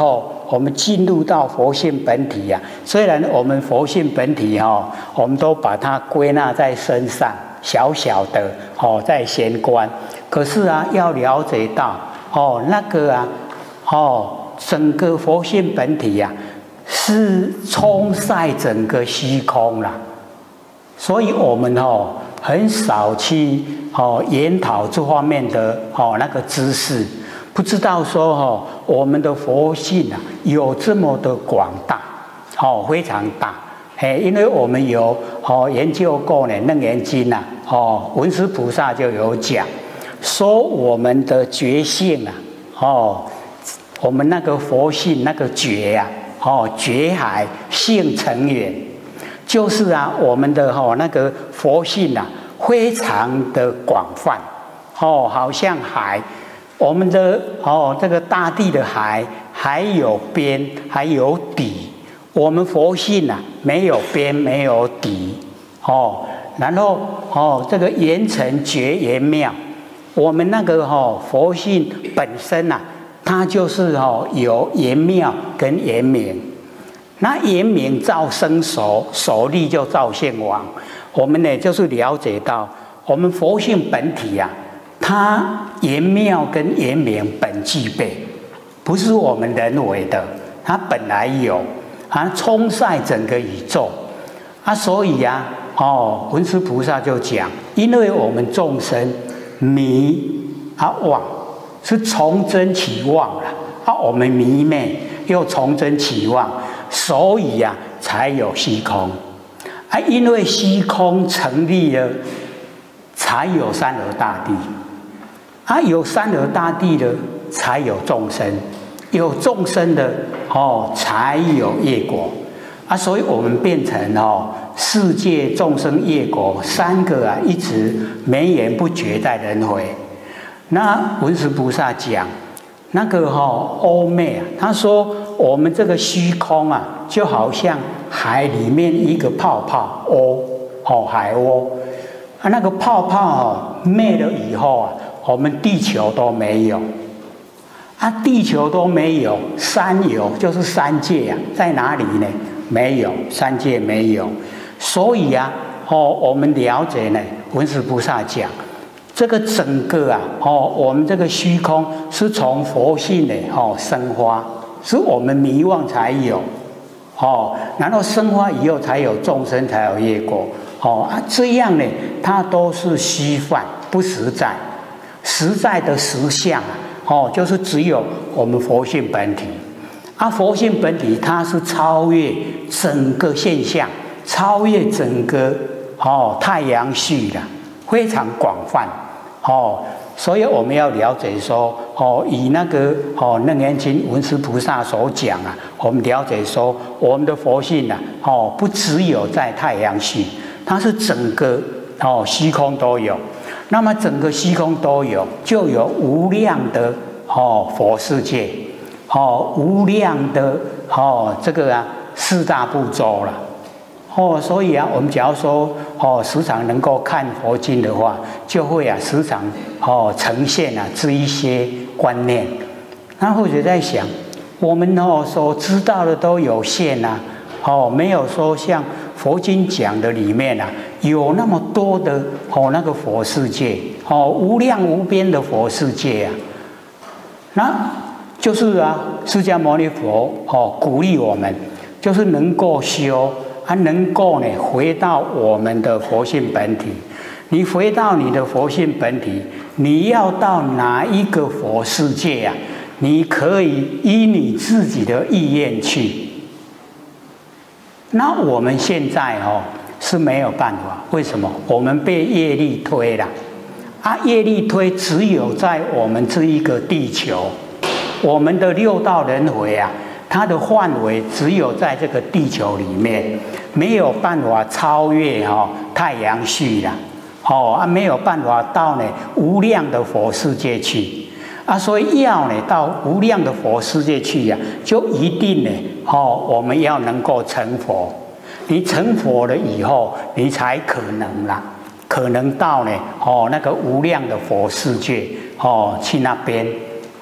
我们进入到佛性本体呀、啊。虽然我们佛性本体哈、哦，我们都把它归纳在身上，小小的哦，在玄关。可是啊，要了解到哦，那个啊，哦，整个佛性本体呀、啊，是充塞整个虚空啦。所以我们哦，很少去哦研讨这方面的哦那个知识。不知道说哦，我们的佛性啊有这么的广大，哦非常大，哎，因为我们有哦研究过呢《楞严经》呐，哦文殊菩萨就有讲，说我们的觉性啊，哦我们那个佛性那个觉啊，哦觉海性成圆，就是啊我们的哦那个佛性啊非常的广泛，哦好像海。我们的哦，这个大地的海还有边，还有底。我们佛性啊，没有边，没有底哦。然后哦，这个圆成觉圆妙，我们那个哦佛性本身啊，它就是哦有圆妙跟圆明。那圆明造生熟，熟力就造现王。我们呢就是了解到，我们佛性本体啊。它圆妙跟圆明本具备，不是我们人为的，它本来有，它充塞整个宇宙啊，所以啊，哦，文殊菩萨就讲，因为我们众生迷啊妄，是从真起妄了啊，我们迷昧又从真起妄，所以啊，才有虚空啊，因为虚空成立了，才有三河大地。啊，有三河大地的，才有众生；有众生的，哦，才有业果。啊，所以我们变成哦，世界众生业果三个啊，一直绵延不绝在轮回。那文殊菩萨讲，那个哈、哦、欧妹啊，他说我们这个虚空啊，就好像海里面一个泡泡窝，哦，海窝啊，那个泡泡哦灭了以后啊。我们地球都没有，啊，地球都没有，三有就是三界啊，在哪里呢？没有，三界没有，所以啊，哦，我们了解呢，文殊菩萨讲，这个整个啊，哦，我们这个虚空是从佛性呢，哦，生发，是我们迷妄才有，哦，然后生发以后才有众生，才有业果，哦啊，这样呢，它都是虚幻，不实在。实在的实相啊，哦，就是只有我们佛性本体，啊，佛性本体它是超越整个现象，超越整个哦太阳系的，非常广泛哦，所以我们要了解说哦，以那个哦楞严经文殊菩萨所讲啊，我们了解说我们的佛性啊，哦，不只有在太阳系，它是整个哦虚空都有。那么整个虚空都有，就有无量的哦佛世界，哦无量的哦这个啊四大部洲了，哦所以啊我们假如说哦时常能够看佛经的话，就会啊时常哦呈现啊这一些观念。那或者在想，我们哦所知道的都有限啊，哦没有说像佛经讲的里面啊。有那么多的哦，那个佛世界哦，无量无边的佛世界啊，那就是啊，释迦牟尼佛哦鼓励我们，就是能够修啊，能够呢回到我们的佛性本体。你回到你的佛性本体，你要到哪一个佛世界啊？你可以依你自己的意愿去。那我们现在哦。是没有办法，为什么？我们被业力推了，啊，业力推只有在我们这一个地球，我们的六道轮回啊，它的范围只有在这个地球里面，没有办法超越哦太阳系啦，哦啊，没有办法到呢无量的佛世界去。啊，所以要呢到无量的佛世界去呀、啊，就一定呢，哦，我们要能够成佛。你成佛了以后，你才可能啦，可能到呢，哦，那个无量的佛世界，哦，去那边，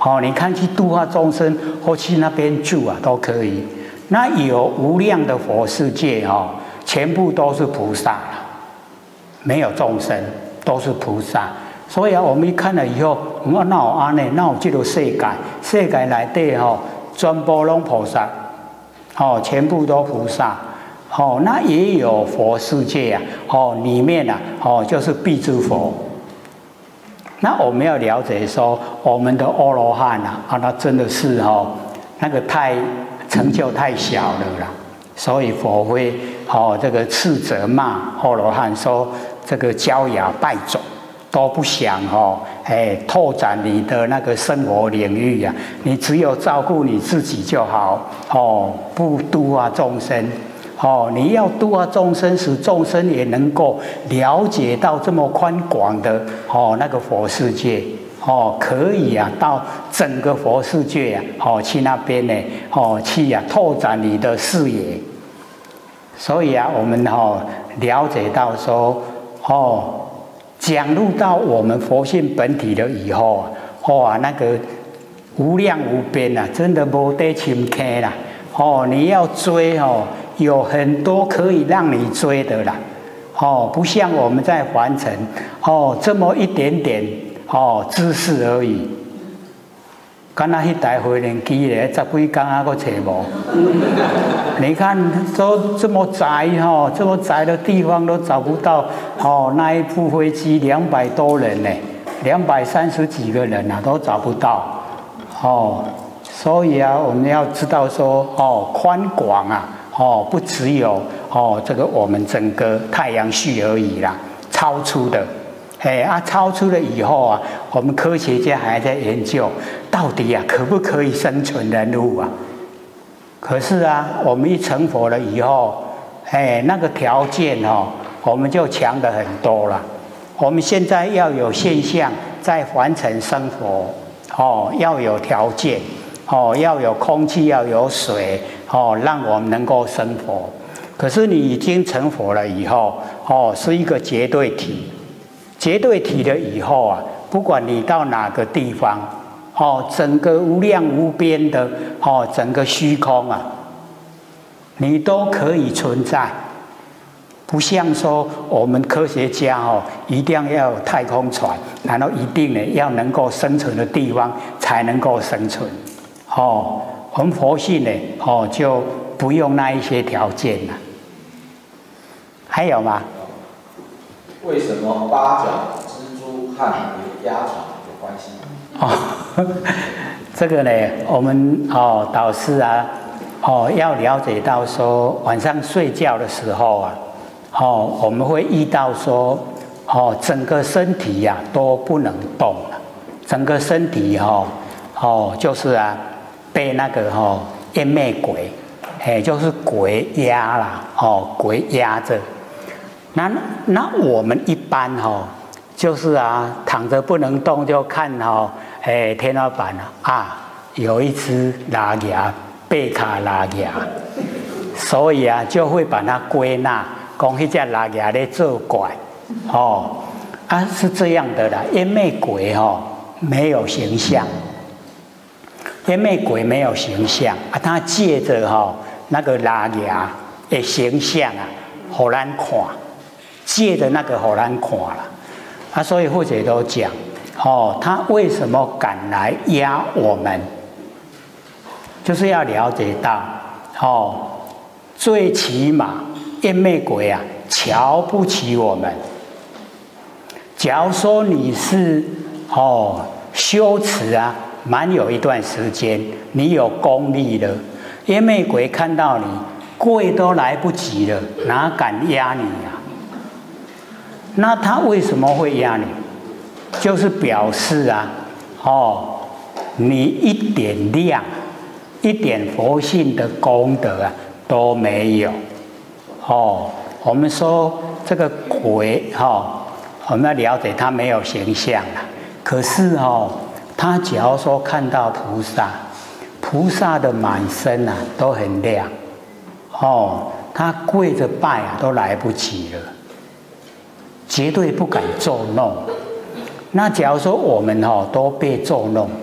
哦，你看去度化众生或去那边住啊，都可以。那有无量的佛世界哦，全部都是菩萨了，没有众生，都是菩萨。所以啊，我们一看了以后，我那有安呢？那有这个世界，世界内底吼，全部拢菩萨，哦，全部都菩萨。哦，那也有佛世界啊，哦，里面啊，哦，就是辟支佛。那我们要了解说，我们的阿罗汉啊，啊，那真的是哦，那个太成就太小了啦，所以佛会哦，这个斥责骂阿罗汉说，这个焦芽败种，都不想哦，哎，拓展你的那个生活领域啊，你只有照顾你自己就好哦，不度化众生。哦，你要度化众生，使众生也能够了解到这么宽广的哦那个佛世界哦，可以啊，到整个佛世界啊，哦去那边呢，哦去啊拓展你的视野。所以啊，我们哦了解到说哦，讲入到我们佛性本体了以后啊，哇、哦、那个无量无边啊，真的无得深刻啦。哦，你要追哦。有很多可以让你追的啦，哦，不像我们在凡尘，哦，这么一点点哦知识而已。刚那迄台回轮机咧，十几天还阁找无。你看都这么窄哈，这么窄的地方都找不到哦，那一部飞机两百多人呢，两百三十几个人啊，都找不到哦。所以啊，我们要知道说哦，宽广啊。哦，不只有哦，这个我们整个太阳系而已啦，超出的，哎啊，超出了以后啊，我们科学家还在研究，到底啊可不可以生存人物啊？可是啊，我们一成佛了以后，哎，那个条件哦，我们就强得很多了。我们现在要有现象在凡尘生活，哦，要有条件。哦，要有空气，要有水，哦，让我们能够生活。可是你已经成佛了以后，哦，是一个绝对体，绝对体了以后啊，不管你到哪个地方，哦，整个无量无边的，哦，整个虚空啊，你都可以存在。不像说我们科学家哦，一定要有太空船，然后一定呢要能够生存的地方才能够生存。哦，我们佛性呢，哦就不用那一些条件了。还有吗？ 为什么八角、蜘蛛和鸭床有关系？ 哦，这个呢，我们哦导师啊，哦要了解到说，晚上睡觉的时候啊，哦我们会遇到说，哦整个身体呀、啊、都不能动了，整个身体哈、哦，哦就是啊。被那个哦魘魅鬼，哎，就是鬼压啦，哦，鬼压着。那那我们一般哦，就是啊躺着不能动，就看哦，哎天花板啊，啊有一只拉牙，贝卡拉牙，所以啊就会把它归纳，讲那只拉牙在作怪，哦，啊是这样的啦，魘魅鬼哦没有形象。魘魅鬼没有形象啊，他借着哈、哦、那个拉牙的形象啊，给咱看，借着那个给咱看了啊，所以或者都讲哦，他为什么敢来压我们？就是要了解到哦，最起码魘魅鬼啊瞧不起我们。假如说你是哦修持啊。蛮有一段时间，你有功力了，魘魅鬼看到你跪都来不及了，哪敢压你呀、啊？那他为什么会压你？就是表示啊，哦，你一点量、一点佛性的功德啊都没有。哦，我们说这个鬼哈、哦，我们要了解它没有形象啊，可是哦。他假如说看到菩萨，菩萨的满身啊都很亮，哦，他跪着拜啊都来不及了，绝对不敢作弄。那假如说我们哦都被作弄，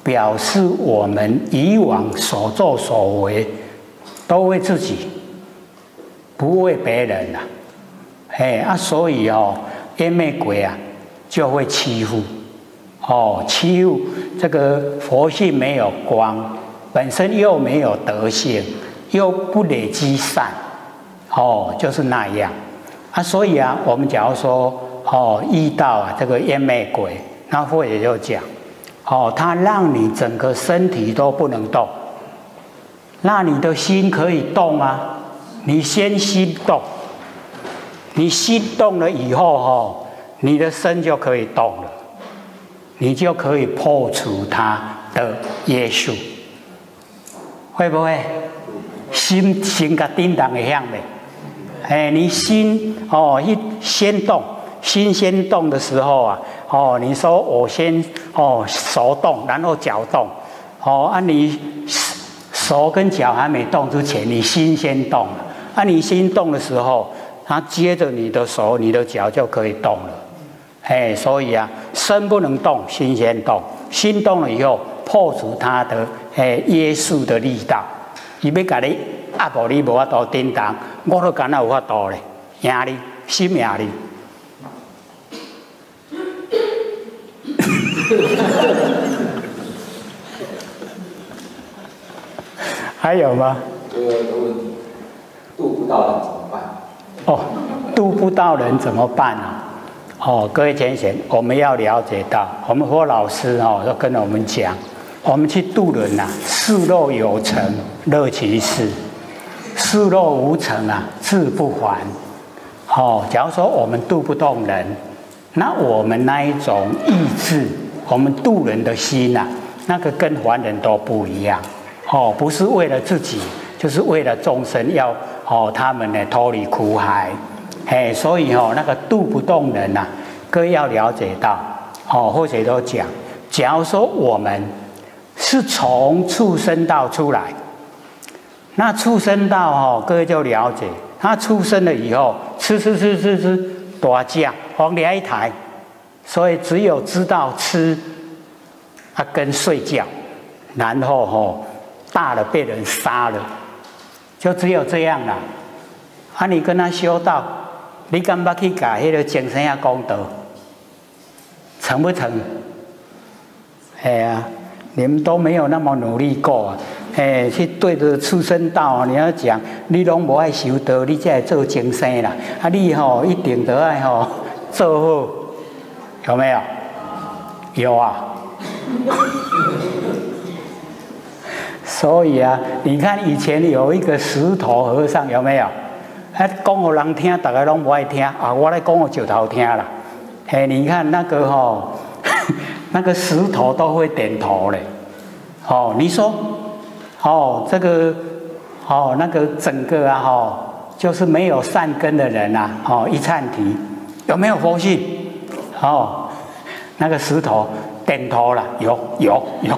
表示我们以往所作所为都为自己，不为别人啊。哎啊，所以哦，魘魅鬼啊就会欺负，哦，欺负这个佛性没有光，本身又没有德性，又不累积善，哦，就是那样啊。所以啊，我们假如说哦遇到啊这个魘魅鬼，那佛爷就讲，哦，他让你整个身体都不能动，那你的心可以动啊，你先心动。你心动了以后，哦，你的身就可以动了，你就可以破除它的约束，会不会？心心个叮当的样的，哎，你心哦一先动，心先动的时候啊，哦，你说我先哦手动，然后脚动，哦啊你手跟脚还没动之前，你心先动了，啊你心动的时候。他接着你的手、你的脚就可以动了，哎，所以啊，身不能动，心先动，心动了以后，破除它的哎约束的力道。伊要甲你压无你无法度叮当，我都敢若有法度咧，赢你，心赢你。还有吗？ 我有一个问题，渡不到人怎么办？ 哦，渡不到人怎么办啊？哦，各位贤贤，我们要了解到，我们佛老师哦都跟我们讲，我们去渡人呐、啊，事若有成，乐其事；事若无成啊，志不还。哦，假如说我们渡不动人，那我们那一种意志，我们渡人的心呐、啊，那个跟凡人都不一样。哦，不是为了自己，就是为了众生要。哦，他们呢脱离苦海，哎，所以哦，那个渡不动人呐、啊，各位要了解到，哦，或者都讲，假如说我们是从畜生道出来，那畜生道哦，各位就了解，他出生了以后，吃吃吃吃吃，大将黄连一台，所以只有知道吃，啊跟睡觉，然后哦大了被人杀了。就只有这样啦，啊！你跟他修道，你敢不去改那个精神啊功德，成不成？哎呀，你们都没有那么努力过啊！哎，去对着畜生道，你要讲你拢无爱修道，你才会做精神啦。啊，你吼、哦、一定得爱吼做好，有没有？有啊。所以啊，你看以前有一个石头和尚，有没有？他讲给人听，大家拢不爱听啊！我来讲给石头听啦。嘿，你看那个吼、哦，那个石头都会点头嘞。哦，你说，哦，这个，哦，那个整个啊，哦，就是没有善根的人啊，哦，一忏提，有没有佛性？哦，那个石头点头了，有，有，有。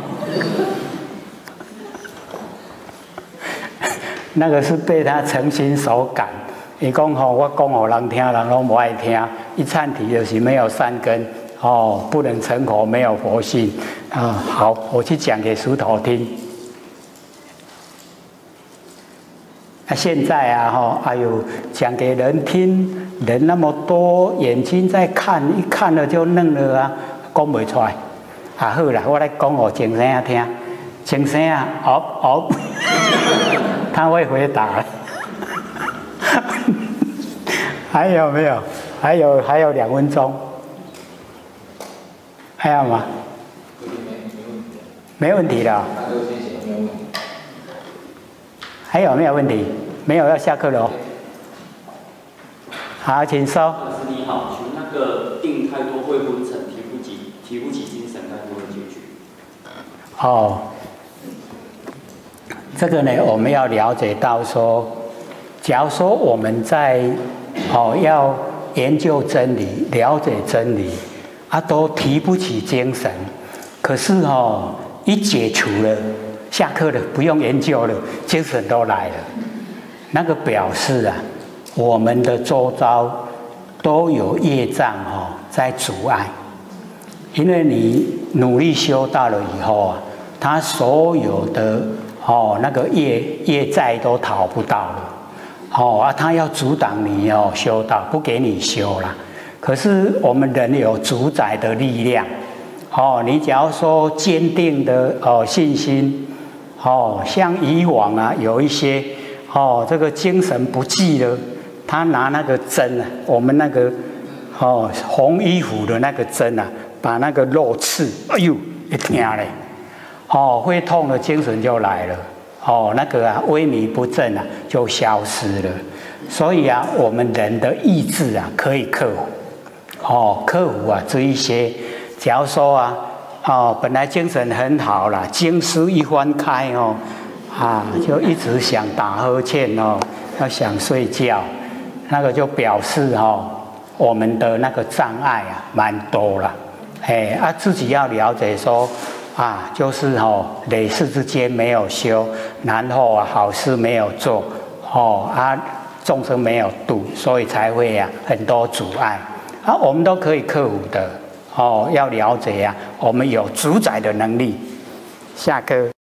那个是被他诚心所感，伊讲吼，我讲给人听，人拢不爱听。一忏提就是没有善根，哦，不能成佛，没有佛性啊。好，我去讲给石头听。啊，现在啊，哈，哎呦，讲给人听，人那么多，眼睛在看，一看了就愣了啊，讲不出来。啊，好啦，我来讲给精神啊听，精神啊，哦哦。他会回答。还有没有？还有还有两分钟。还有吗？没问题了。还有没有问题？没有，要下课了哦。好，请说。 老师你好，请问那个定太多会昏沉，提不起提不起精神，该如何解决？ 哦。这个呢，我们要了解到说，假如说我们在哦要研究真理、了解真理，啊都提不起精神，可是哦一解除了，下课了，不用研究了，精神都来了，那个表示啊，我们的周遭都有业障哦在阻碍，因为你努力修道了以后啊。 他所有的哦那个业业债都讨不到了，哦啊，他要阻挡你哦修道，不给你修啦。可是我们人有主宰的力量，哦，你只要说坚定的哦信心，哦，像以往啊有一些哦这个精神不济了，他拿那个针啊，我们那个哦红衣服的那个针啊，把那个肉刺，哎呦一听嘞，哦会痛的精神就来了，哦那个啊萎靡不振啊就消失了。所以啊，我们人的意志啊可以克服。哦，克服啊，这一些，假如说啊，哦，本来精神很好啦，经书一翻开哦，啊，就一直想打呵欠哦，要想睡觉，那个就表示哦，我们的那个障碍啊，蛮多了，哎，啊，自己要了解说，啊，就是哦，累世之间没有修，然后啊，好事没有做，哦，啊，众生没有度，所以才会啊，很多阻碍。啊，我们都可以克服的哦，要了解啊，我们有主宰的能力。下课。